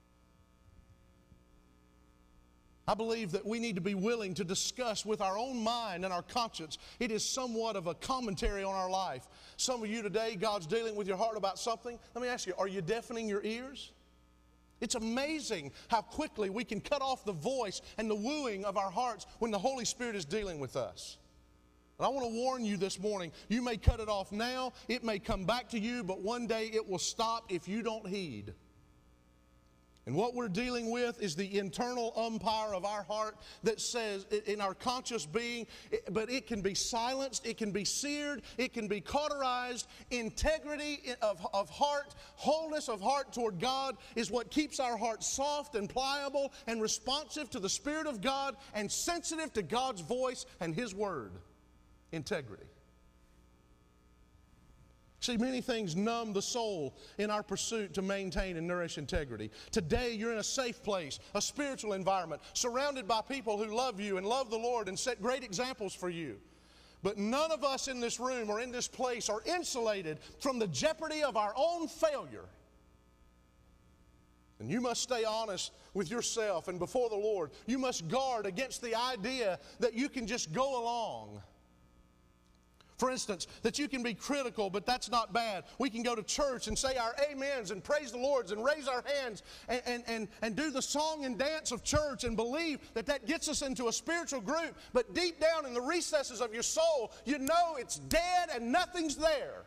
I believe that we need to be willing to discuss with our own mind and our conscience. It is somewhat of a commentary on our life. Some of you today, God's dealing with your heart about something. Let me ask you, are you deafening your ears? It's amazing how quickly we can cut off the voice and the wooing of our hearts when the Holy Spirit is dealing with us. And I want to warn you this morning, you may cut it off now, it may come back to you, but one day it will stop if you don't heed. And what we're dealing with is the internal umpire of our heart that says, in our conscious being, but it can be silenced, it can be seared, it can be cauterized. Integrity of heart, wholeness of heart toward God is what keeps our heart soft and pliable and responsive to the Spirit of God and sensitive to God's voice and His Word. Integrity. See, many things numb the soul in our pursuit to maintain and nourish integrity. Today, you're in a safe place, a spiritual environment, surrounded by people who love you and love the Lord and set great examples for you. But none of us in this room or in this place are insulated from the jeopardy of our own failure. And you must stay honest with yourself and before the Lord. You must guard against the idea that you can just go along. For instance, that you can be critical, but that's not bad. We can go to church and say our amens and praise the Lord and raise our hands and do the song and dance of church and believe that that gets us into a spiritual group. But deep down in the recesses of your soul, you know it's dead and nothing's there.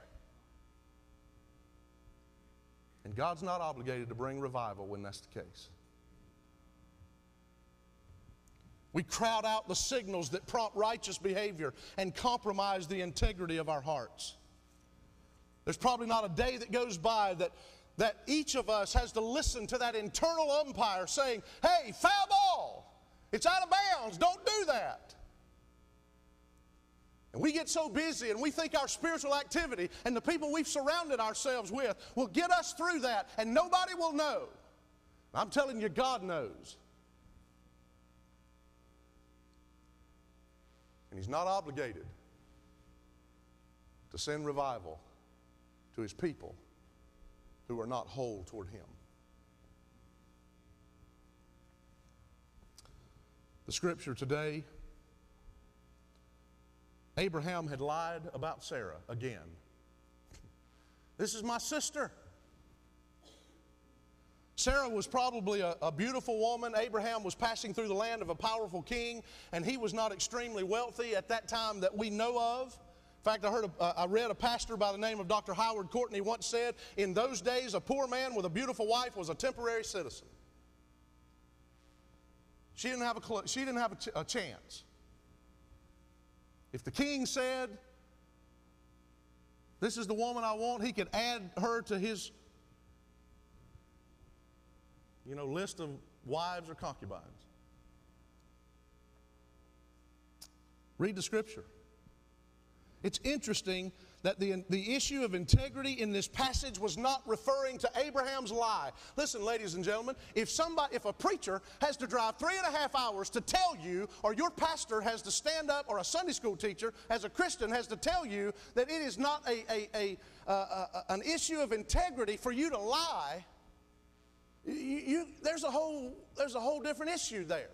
And God's not obligated to bring revival when that's the case. We crowd out the signals that prompt righteous behavior and compromise the integrity of our hearts. There's probably not a day that goes by that each of us has to listen to that internal umpire saying, hey, foul ball, it's out of bounds, don't do that. And we get so busy and we think our spiritual activity and the people we've surrounded ourselves with will get us through that and nobody will know. I'm telling you, God knows. And He's not obligated to send revival to His people who are not whole toward Him. The scripture today, Abraham had lied about Sarah again. This is my sister. Sarah was probably a beautiful woman. Abraham was passing through the land of a powerful king, and he was not extremely wealthy at that time that we know of. In fact, I read a pastor by the name of Dr. Howard Courtney once said, in those days, a poor man with a beautiful wife was a temporary citizen. She didn't have a chance. If the king said, this is the woman I want, he could add her to his list of wives or concubines. Read the scripture. It's interesting that the issue of integrity in this passage was not referring to Abraham's lie. Listen, ladies and gentlemen, if a preacher has to drive 3.5 hours to tell you, or your pastor has to stand up, or a Sunday school teacher as a Christian has to tell you that it is not an issue of integrity for you to lie, there's a whole different issue there.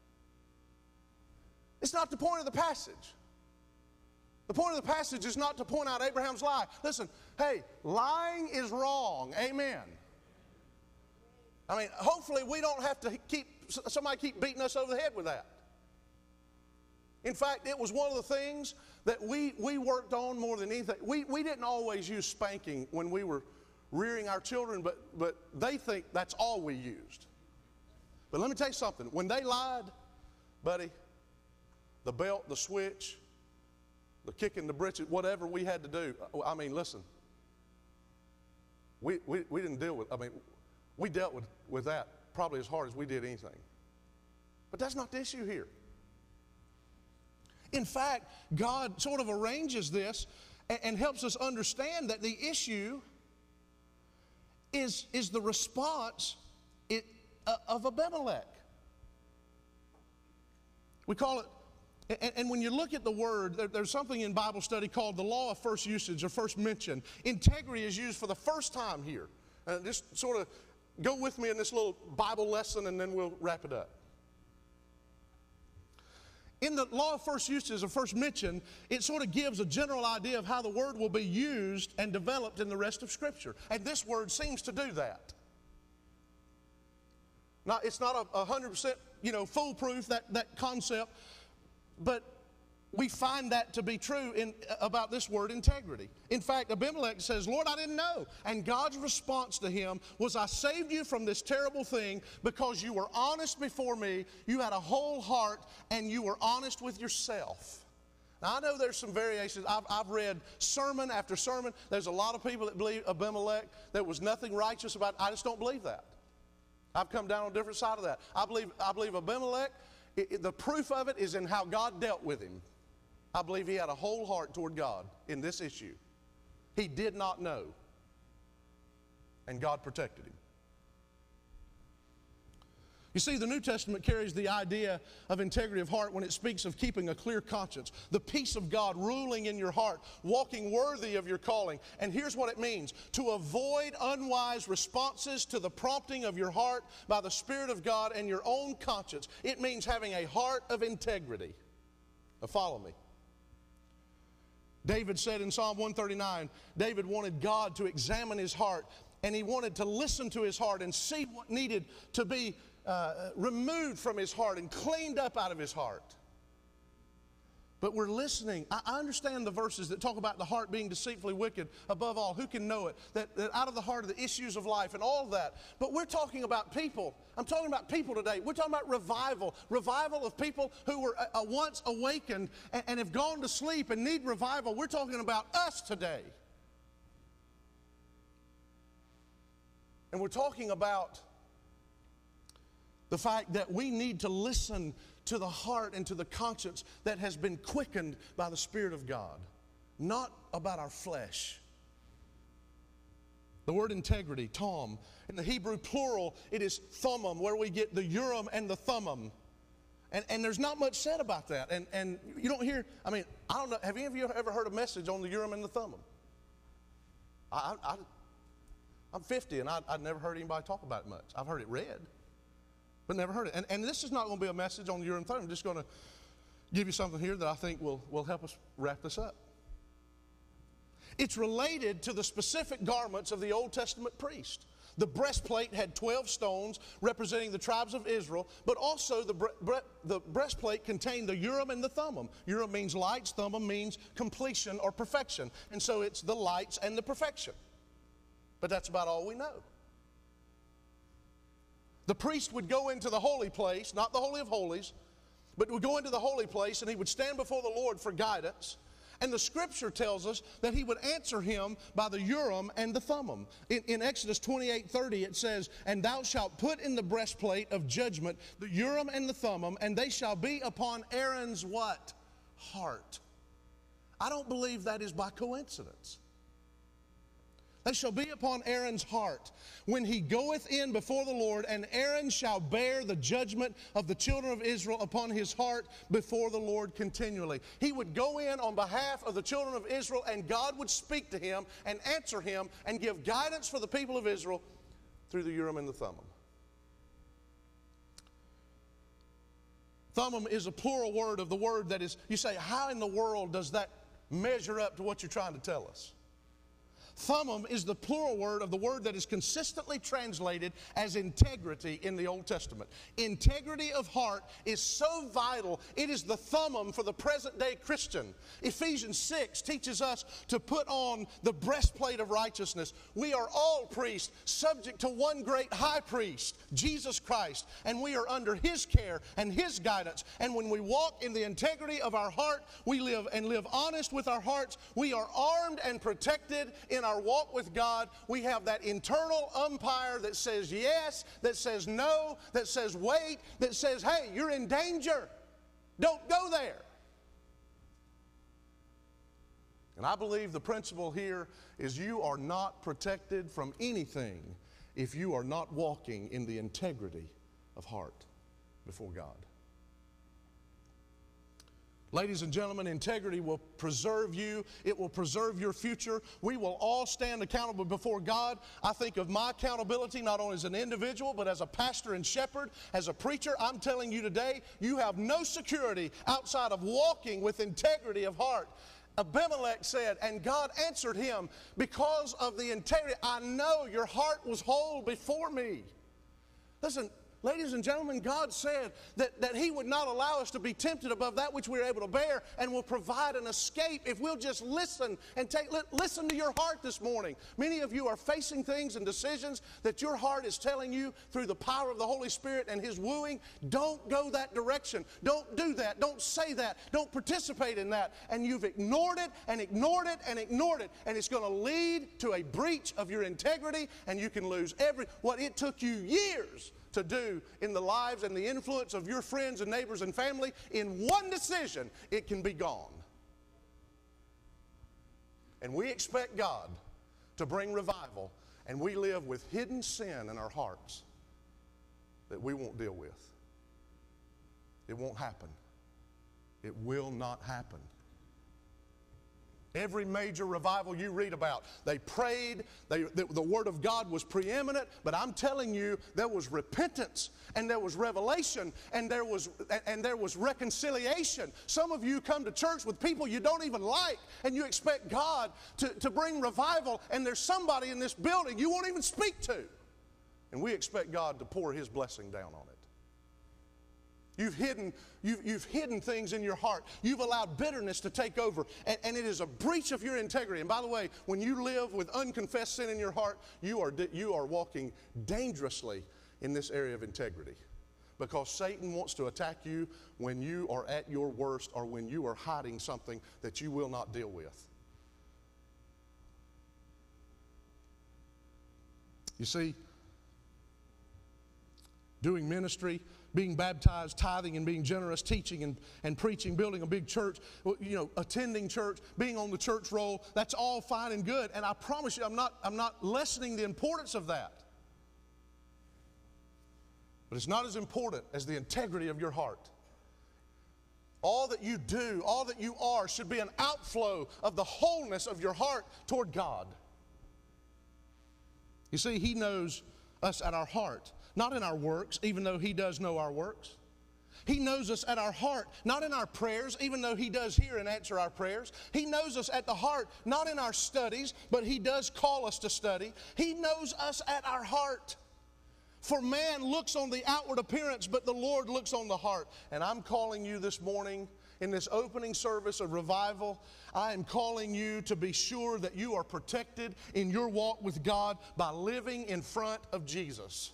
It's not the point of the passage. The point of the passage is not to point out Abraham's lie. Listen, hey, lying is wrong. Amen. I mean, hopefully we don't have to somebody keep beating us over the head with that. In fact, it was one of the things that we worked on more than anything. We didn't always use spanking when we were rearing our children, but they think that's all we used. But let me tell you something. When they lied, buddy, the belt, the switch, the kick in the britches, whatever we had to do, I mean, listen, we didn't deal with, I mean, we dealt with that probably as hard as we did anything. But that's not the issue here. In fact, God sort of arranges this and helps us understand that the issue is the response of Abimelech. We call it, and when you look at the word, there's something in Bible study called the law of first usage or first mention. Integrity is used for the first time here. Just sort of go with me in this little Bible lesson and then we'll wrap it up. In the law of first usage or first mention, it sort of gives a general idea of how the word will be used and developed in the rest of Scripture. And this word seems to do that. Now, it's not 100% foolproof, that concept, but we find that to be true about this word integrity. In fact, Abimelech says, Lord, I didn't know. And God's response to him was, I saved you from this terrible thing because you were honest before me, you had a whole heart, and you were honest with yourself. Now, I know there's some variations. I've read sermon after sermon. There's a lot of people that believe Abimelech, there was nothing righteous about it. I just don't believe that. I've come down on a different side of that. I believe Abimelech, the proof of it is in how God dealt with him. I believe he had a whole heart toward God in this issue. He did not know, and God protected him. You see, the New Testament carries the idea of integrity of heart when it speaks of keeping a clear conscience, the peace of God ruling in your heart, walking worthy of your calling. And here's what it means: to avoid unwise responses to the prompting of your heart by the Spirit of God and your own conscience. It means having a heart of integrity. Now follow me. David said in Psalm 139, David wanted God to examine his heart, and he wanted to listen to his heart and see what needed to be removed from his heart and cleaned up out of his heart. But we're listening. I understand the verses that talk about the heart being deceitfully wicked above all. Who can know it? That out of the heart are the issues of life and all of that. But we're talking about people. I'm talking about people today. We're talking about revival. Revival of people who were once awakened and have gone to sleep and need revival. We're talking about us today. And we're talking about the fact that we need to listen to the heart and to the conscience that has been quickened by the Spirit of God, not about our flesh. The word integrity, tom, in the Hebrew plural, it is thummim, where we get the urim and the thummim. And there's not much said about that. And you don't hear, I mean, I don't know, have any of you ever heard a message on the urim and the thummim? I'm 50 and I've never heard anybody talk about it much. I've heard it read, but never heard it. And this is not going to be a message on the Urim and Thummim. I'm just going to give you something here that I think will help us wrap this up. It's related to the specific garments of the Old Testament priest. The breastplate had 12 stones representing the tribes of Israel, but also the breastplate contained the Urim and the Thummim. Urim means lights, Thummim means completion or perfection. And so it's the lights and the perfection. But that's about all we know. The priest would go into the holy place, not the Holy of Holies, but would go into the holy place and he would stand before the Lord for guidance. And the Scripture tells us that he would answer him by the Urim and the Thummim. In Exodus 28:30 it says, "And thou shalt put in the breastplate of judgment the Urim and the Thummim, and they shall be upon Aaron's" what? Heart. I don't believe that is by coincidence. They shall be upon Aaron's heart when he goeth in before the Lord, and Aaron shall bear the judgment of the children of Israel upon his heart before the Lord continually. He would go in on behalf of the children of Israel, and God would speak to him and answer him and give guidance for the people of Israel through the Urim and the Thummim. Thummim is a plural word of the word that is, you say, how in the world does that measure up to what you're trying to tell us? Thummim is the plural word of the word that is consistently translated as integrity in the Old Testament. Integrity of heart is so vital. It is the thummim for the present day Christian. Ephesians 6 teaches us to put on the breastplate of righteousness. We are all priests subject to one great high priest, Jesus Christ, and we are under His care and His guidance. And when we walk in the integrity of our heart, we live honest with our hearts. We are armed and protected in our walk with God. We have that internal umpire that says yes, that says no, that says wait, that says, hey, you're in danger. Don't go there. And I believe the principle here is you are not protected from anything if you are not walking in the integrity of heart before God. Ladies and gentlemen, integrity will preserve you. It will preserve your future. We will all stand accountable before God. I think of my accountability not only as an individual, but as a pastor and shepherd, as a preacher. I'm telling you today, you have no security outside of walking with integrity of heart. Abimelech said, and God answered him, because of the integrity, I know your heart was whole before me. Listen, ladies and gentlemen, God said that He would not allow us to be tempted above that which we're able to bear, and will provide an escape if we'll just listen and listen to your heart this morning. Many of you are facing things and decisions that your heart is telling you through the power of the Holy Spirit and His wooing. Don't go that direction. Don't do that. Don't say that. Don't participate in that. And you've ignored it and ignored it and ignored it, and it's going to lead to a breach of your integrity, and you can lose what it took you years to do in the lives and the influence of your friends and neighbors and family. In one decision, it can be gone. And we expect God to bring revival, and we live with hidden sin in our hearts that we won't deal with. It won't happen. It will not happen. Every major revival you read about, they prayed, the Word of God was preeminent, but I'm telling you, there was repentance, and there was revelation, and there was reconciliation. Some of you come to church with people you don't even like, and you expect God to bring revival, and there's somebody in this building you won't even speak to. And we expect God to pour His blessing down on it. You've hidden things in your heart. You've allowed bitterness to take over, and it is a breach of your integrity. And by the way, when you live with unconfessed sin in your heart, you are walking dangerously in this area of integrity, because Satan wants to attack you when you are at your worst or when you are hiding something that you will not deal with. You see, doing ministry, being baptized, tithing and being generous, teaching and preaching, building a big church, attending church, being on the church roll, that's all fine and good. And I promise you, I'm not lessening the importance of that. But it's not as important as the integrity of your heart. All that you do, all that you are, should be an outflow of the wholeness of your heart toward God. You see, He knows us at our heart, not in our works, even though He does know our works. He knows us at our heart, not in our prayers, even though He does hear and answer our prayers. He knows us at the heart, not in our studies, but He does call us to study. He knows us at our heart. For man looks on the outward appearance, but the Lord looks on the heart. And I'm calling you this morning, in this opening service of revival, I am calling you to be sure that you are protected in your walk with God by living in front of Jesus.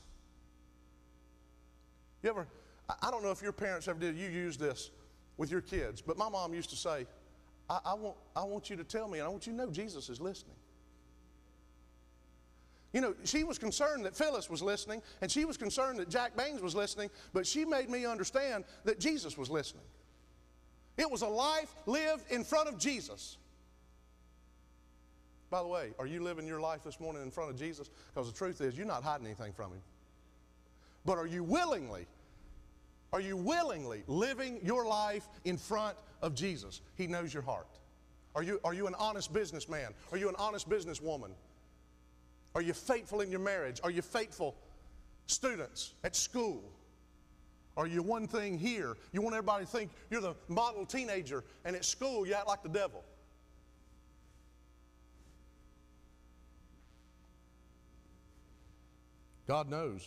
I don't know if your parents ever did, you use this with your kids, but my mom used to say, I want you to tell me, and I want you to know Jesus is listening. You know, she was concerned that Phyllis was listening, and she was concerned that Jack Baines was listening, but she made me understand that Jesus was listening. It was a life lived in front of Jesus. By the way, are you living your life this morning in front of Jesus? Because the truth is, you're not hiding anything from Him. But are you willingly living your life in front of Jesus? He knows your heart. Are you an honest businessman? Are you an honest businesswoman? Are you faithful in your marriage? Are you faithful students at school? Are you one thing here? You want everybody to think you're the model teenager, and at school you act like the devil. God knows.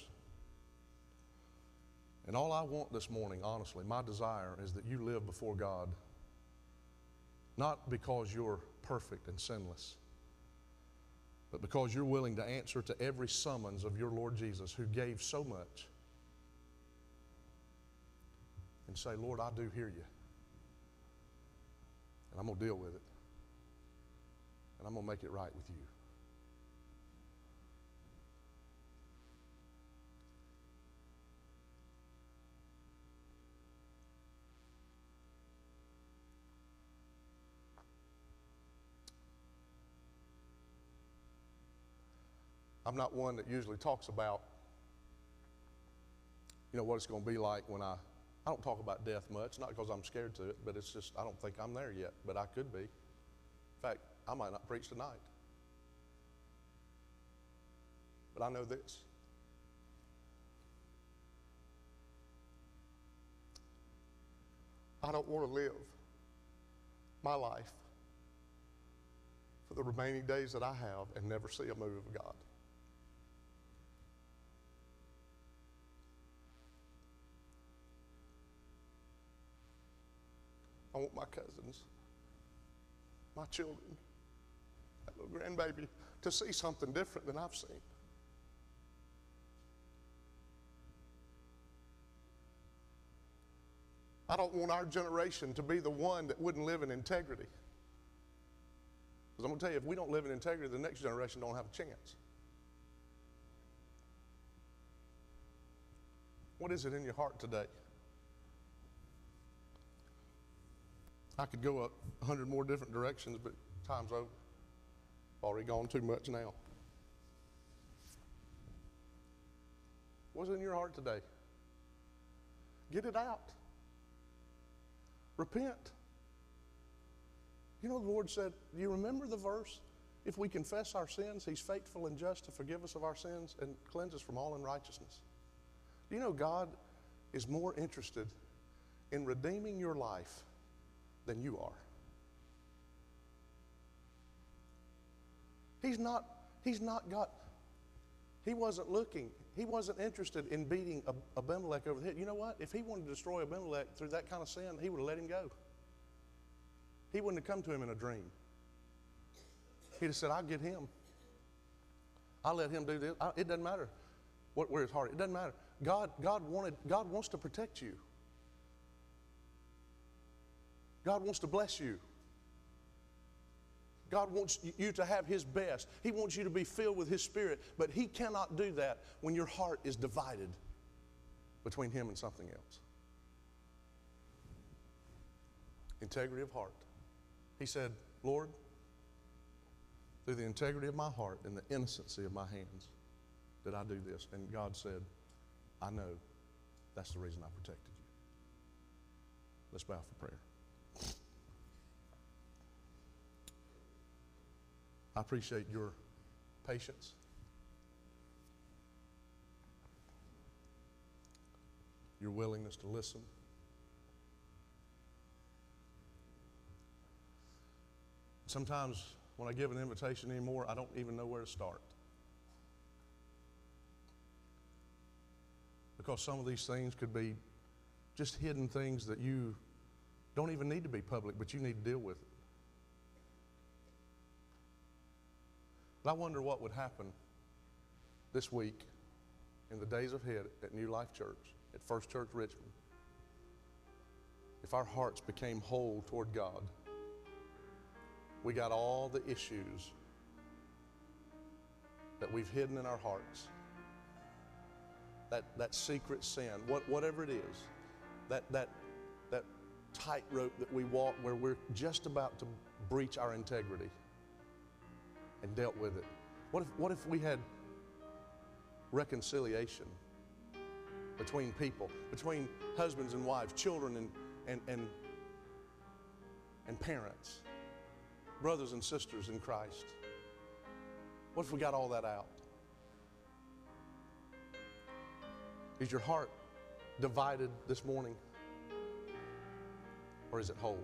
And all I want this morning, honestly, my desire is that you live before God, not because you're perfect and sinless, but because you're willing to answer to every summons of your Lord Jesus, who gave so much, and say, Lord, I do hear you, and I'm going to deal with it, and I'm going to make it right with you. I'm not one that usually talks about, what it's going to be like when I don't talk about death much, not because I'm scared to it, but it's just I don't think I'm there yet, but I could be. In fact, I might not preach tonight. But I know this. I don't want to live my life for the remaining days that I have and never see a move of God. I want my cousins, my children, that little grandbaby to see something different than I've seen. I don't want our generation to be the one that wouldn't live in integrity. Because I'm going to tell you, if we don't live in integrity, the next generation don't have a chance. What is it in your heart today? I could go 100 more different directions, but time's over. Already gone too much now. What's in your heart today? Get it out. Repent. The Lord said, do you remember the verse? If we confess our sins, He's faithful and just to forgive us of our sins and cleanse us from all unrighteousness. Do you know God is more interested in redeeming your life than you are? He wasn't interested in beating Abimelech over the head. You know what? If he wanted to destroy Abimelech through that kind of sin, he would have let him go. He wouldn't have come to him in a dream. He'd have said, I'll get him. I'll let him do this. It doesn't matter where his heart is. It doesn't matter. God wants to protect you. God wants to bless you. God wants you to have His best. He wants you to be filled with His Spirit, but He cannot do that when your heart is divided between Him and something else. Integrity of heart. He said, Lord, through the integrity of my heart and the innocency of my hands did I do this. And God said, I know that's the reason I protected you. Let's bow for prayer. I appreciate your patience. Your willingness to listen. Sometimes when I give an invitation anymore, I don't even know where to start. Because some of these things could be just hidden things that you don't even need to be public, but you need to deal with it. But I wonder what would happen this week in the days ahead at New Life Church, at First Church Richmond, if our hearts became whole toward God. We got all the issues that we've hidden in our hearts, that secret sin, whatever it is, that tightrope that we walk where we're just about to breach our integrity, and dealt with it. What if we had reconciliation between people, between husbands and wives, children and parents, brothers and sisters in Christ? What if we got all that out? Is your heart divided this morning, or is it whole?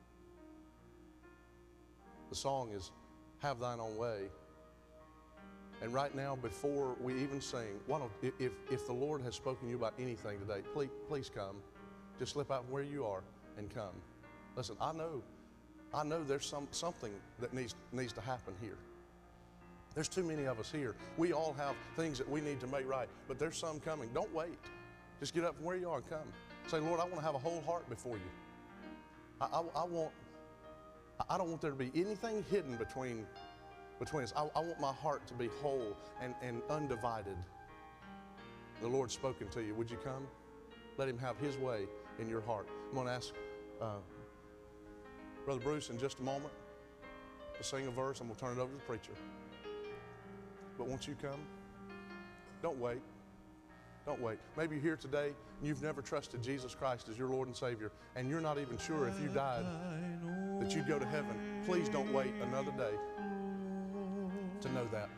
The song is, have thine own way. And right now, before we even sing, why don't, if the Lord has spoken to you about anything today, please come. Just slip out from where you are and come. Listen, I know there's something that needs to happen here. There's too many of us here. We all have things that we need to make right, but there's some coming. Don't wait. Just get up from where you are and come. Say, Lord, I want to have a whole heart before you. I don't want there to be anything hidden between us. I want my heart to be whole and undivided. The Lord's spoken to you. Would you come? Let Him have His way in your heart. I'm going to ask Brother Bruce in just a moment to sing a verse, and we'll turn it over to the preacher. But once you come, don't wait. Don't wait. Maybe you're here today and you've never trusted Jesus Christ as your Lord and Savior, and you're not even sure if you died that you'd go to heaven. Please don't wait another day to know that.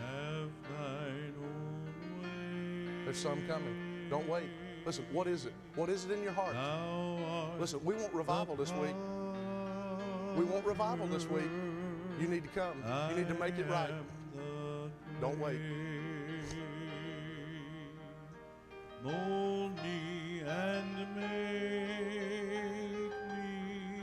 There's some coming. Don't wait. Listen, what is it? What is it in your heart? Listen, we want revival this week. We want revival this week. You need to come. You need to make it right. Don't wait. Mold me and make me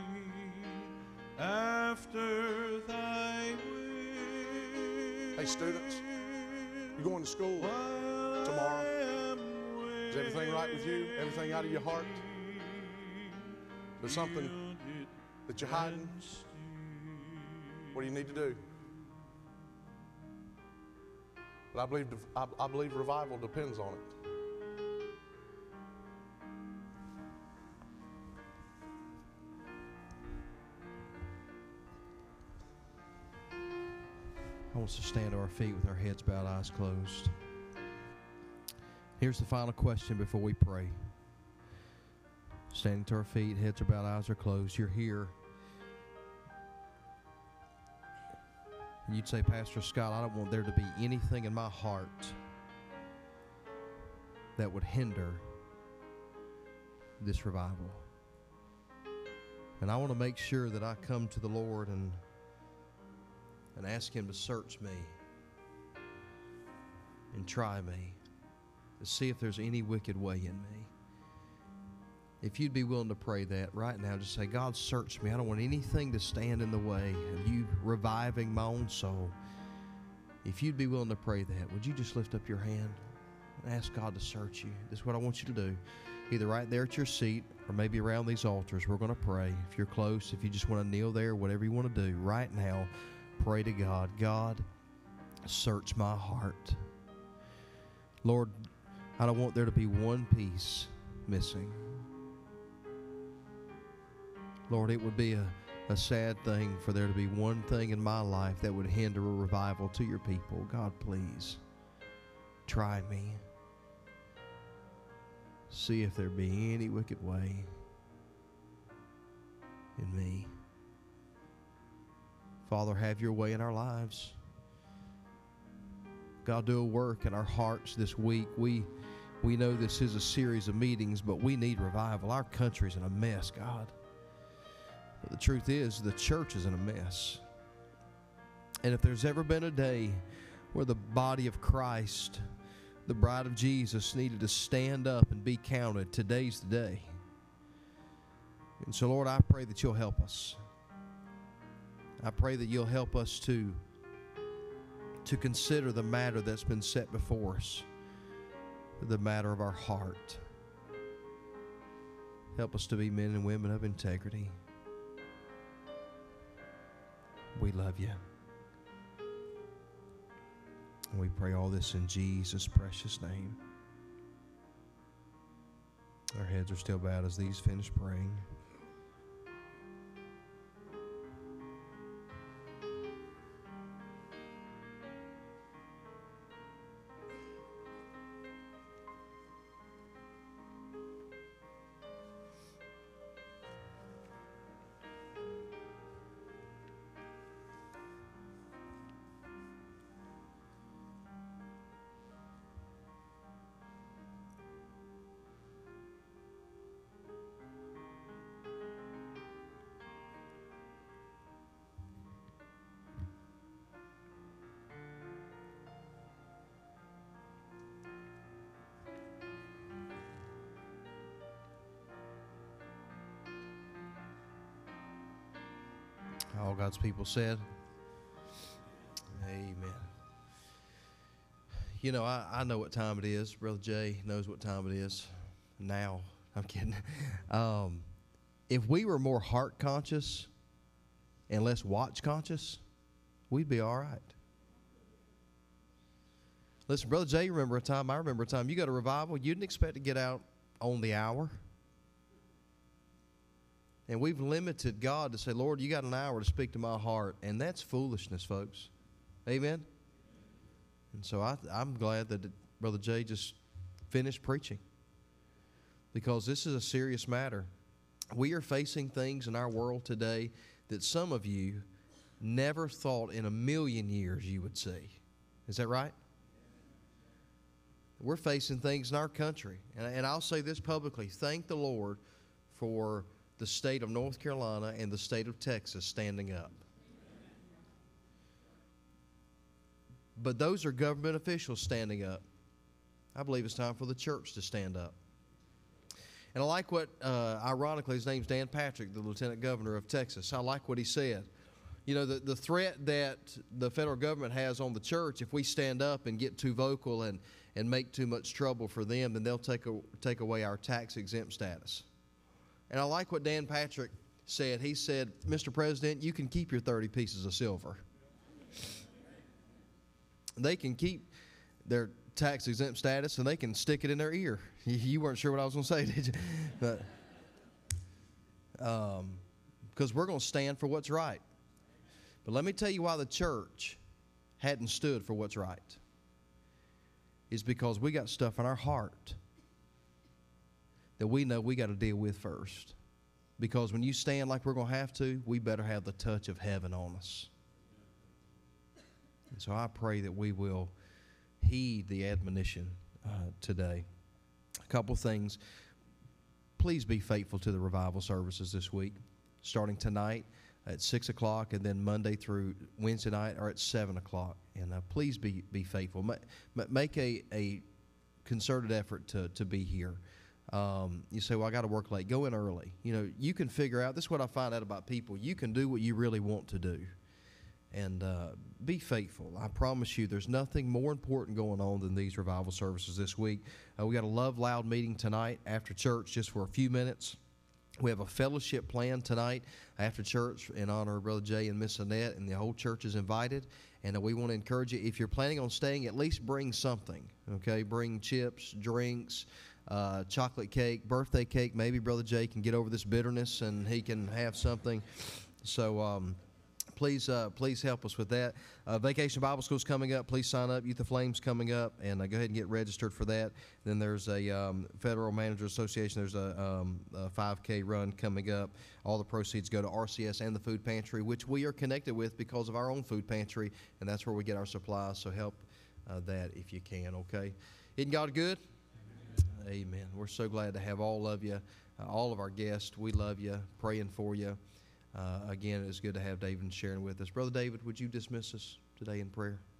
after thy will. Hey students, you're going to school tomorrow. Is everything right with you? Everything out of your heart? There's something that you're hiding? What do you need to do? But I believe revival depends on it. I want us to stand to our feet with our heads bowed, eyes closed. Here's the final question before we pray. Standing to our feet, heads are bowed, eyes are closed. You're here. And you'd say, Pastor Scott, I don't want there to be anything in my heart that would hinder this revival. And I want to make sure that I come to the Lord and ask Him to search me and try me to see if there's any wicked way in me. If you'd be willing to pray that right now, just say, God, search me. I don't want anything to stand in the way of you reviving my own soul. If you'd be willing to pray that, would you just lift up your hand and ask God to search you? This is what I want you to do. Either right there at your seat or maybe around these altars. We're going to pray. If you're close, if you just want to kneel there, whatever you want to do right now, pray to God. God, search my heart. Lord, I don't want there to be one piece missing. Lord, it would be a sad thing for there to be one thing in my life that would hinder a revival to your people. God, please, try me. See if there be any wicked way in me. Father, have your way in our lives. God, do a work in our hearts this week. We know this is a series of meetings, but we need revival. Our country's in a mess, God. But the truth is, the church is in a mess. And if there's ever been a day where the body of Christ, the bride of Jesus, needed to stand up and be counted, today's the day. And so, Lord, I pray that you'll help us. I pray that you'll help us to consider the matter that's been set before us, the matter of our heart. Help us to be men and women of integrity. We love you. And we pray all this in Jesus' precious name. Our heads are still bowed as these finish praying. God's people said, amen. You know, I know what time it is. Brother Jay knows what time it is now. I'm kidding. If we were more heart conscious and less watch conscious, we'd be all right. Listen, Brother Jay, I remember a time you got a revival, you didn't expect to get out on the hour. And we've limited God to say, Lord, you got an hour to speak to my heart. And that's foolishness, folks. Amen? And so I'm glad that Brother Jay just finished preaching, because this is a serious matter. We are facing things in our world today that some of you never thought in a million years you would see. Is that right? We're facing things in our country. And I'll say this publicly. Thank the Lord for the state of North Carolina and the state of Texas standing up. But those are government officials standing up. I believe it's time for the church to stand up. And I like what, ironically, his name's Dan Patrick, the Lieutenant Governor of Texas. I like what he said. You know, the threat that the federal government has on the church, if we stand up and get too vocal and make too much trouble for them, then they'll take away our tax-exempt status. And I like what Dan Patrick said. He said, Mr. President, you can keep your 30 pieces of silver. They can keep their tax-exempt status, and they can stick it in their ear. You weren't sure what I was going to say, did you? But, because we're going to stand for what's right. But let me tell you why the church hadn't stood for what's right. It's because we got stuff in our heart that we know we got to deal with first. Because when you stand like we're going to have to, we better have the touch of heaven on us. And so I pray that we will heed the admonition today. A couple things. Please be faithful to the revival services this week, starting tonight at 6 o'clock, and then Monday through Wednesday night are at 7 o'clock. And please be faithful. Make a concerted effort to be here. You say, well, I got to work late. Go in early. You know, you can figure out, this is what I find out about people. You can do what you really want to do. And be faithful. I promise you there's nothing more important going on than these revival services this week. We got a Love Loud meeting tonight after church just for a few minutes. We have a fellowship plan tonight after church in honor of Brother Jay and Miss Annette, and the whole church is invited. And we want to encourage you, if you're planning on staying, at least bring something, okay? Bring chips, drinks, chocolate cake, birthday cake. Maybe Brother Jay can get over this bitterness and he can have something. So please help us with that. Vacation Bible School is coming up. Please sign up. Youth of Flames coming up, and go ahead and get registered for that. Then there's a Federal Managers Association. There's a 5K run coming up. All the proceeds go to RCS and the food pantry, which we are connected with because of our own food pantry, and that's where we get our supplies. So help that if you can, okay? Isn't God good? Amen. We're so glad to have all of you, all of our guests. We love you, praying for you. Again, it's good to have David sharing with us. Brother David, would you dismiss us today in prayer?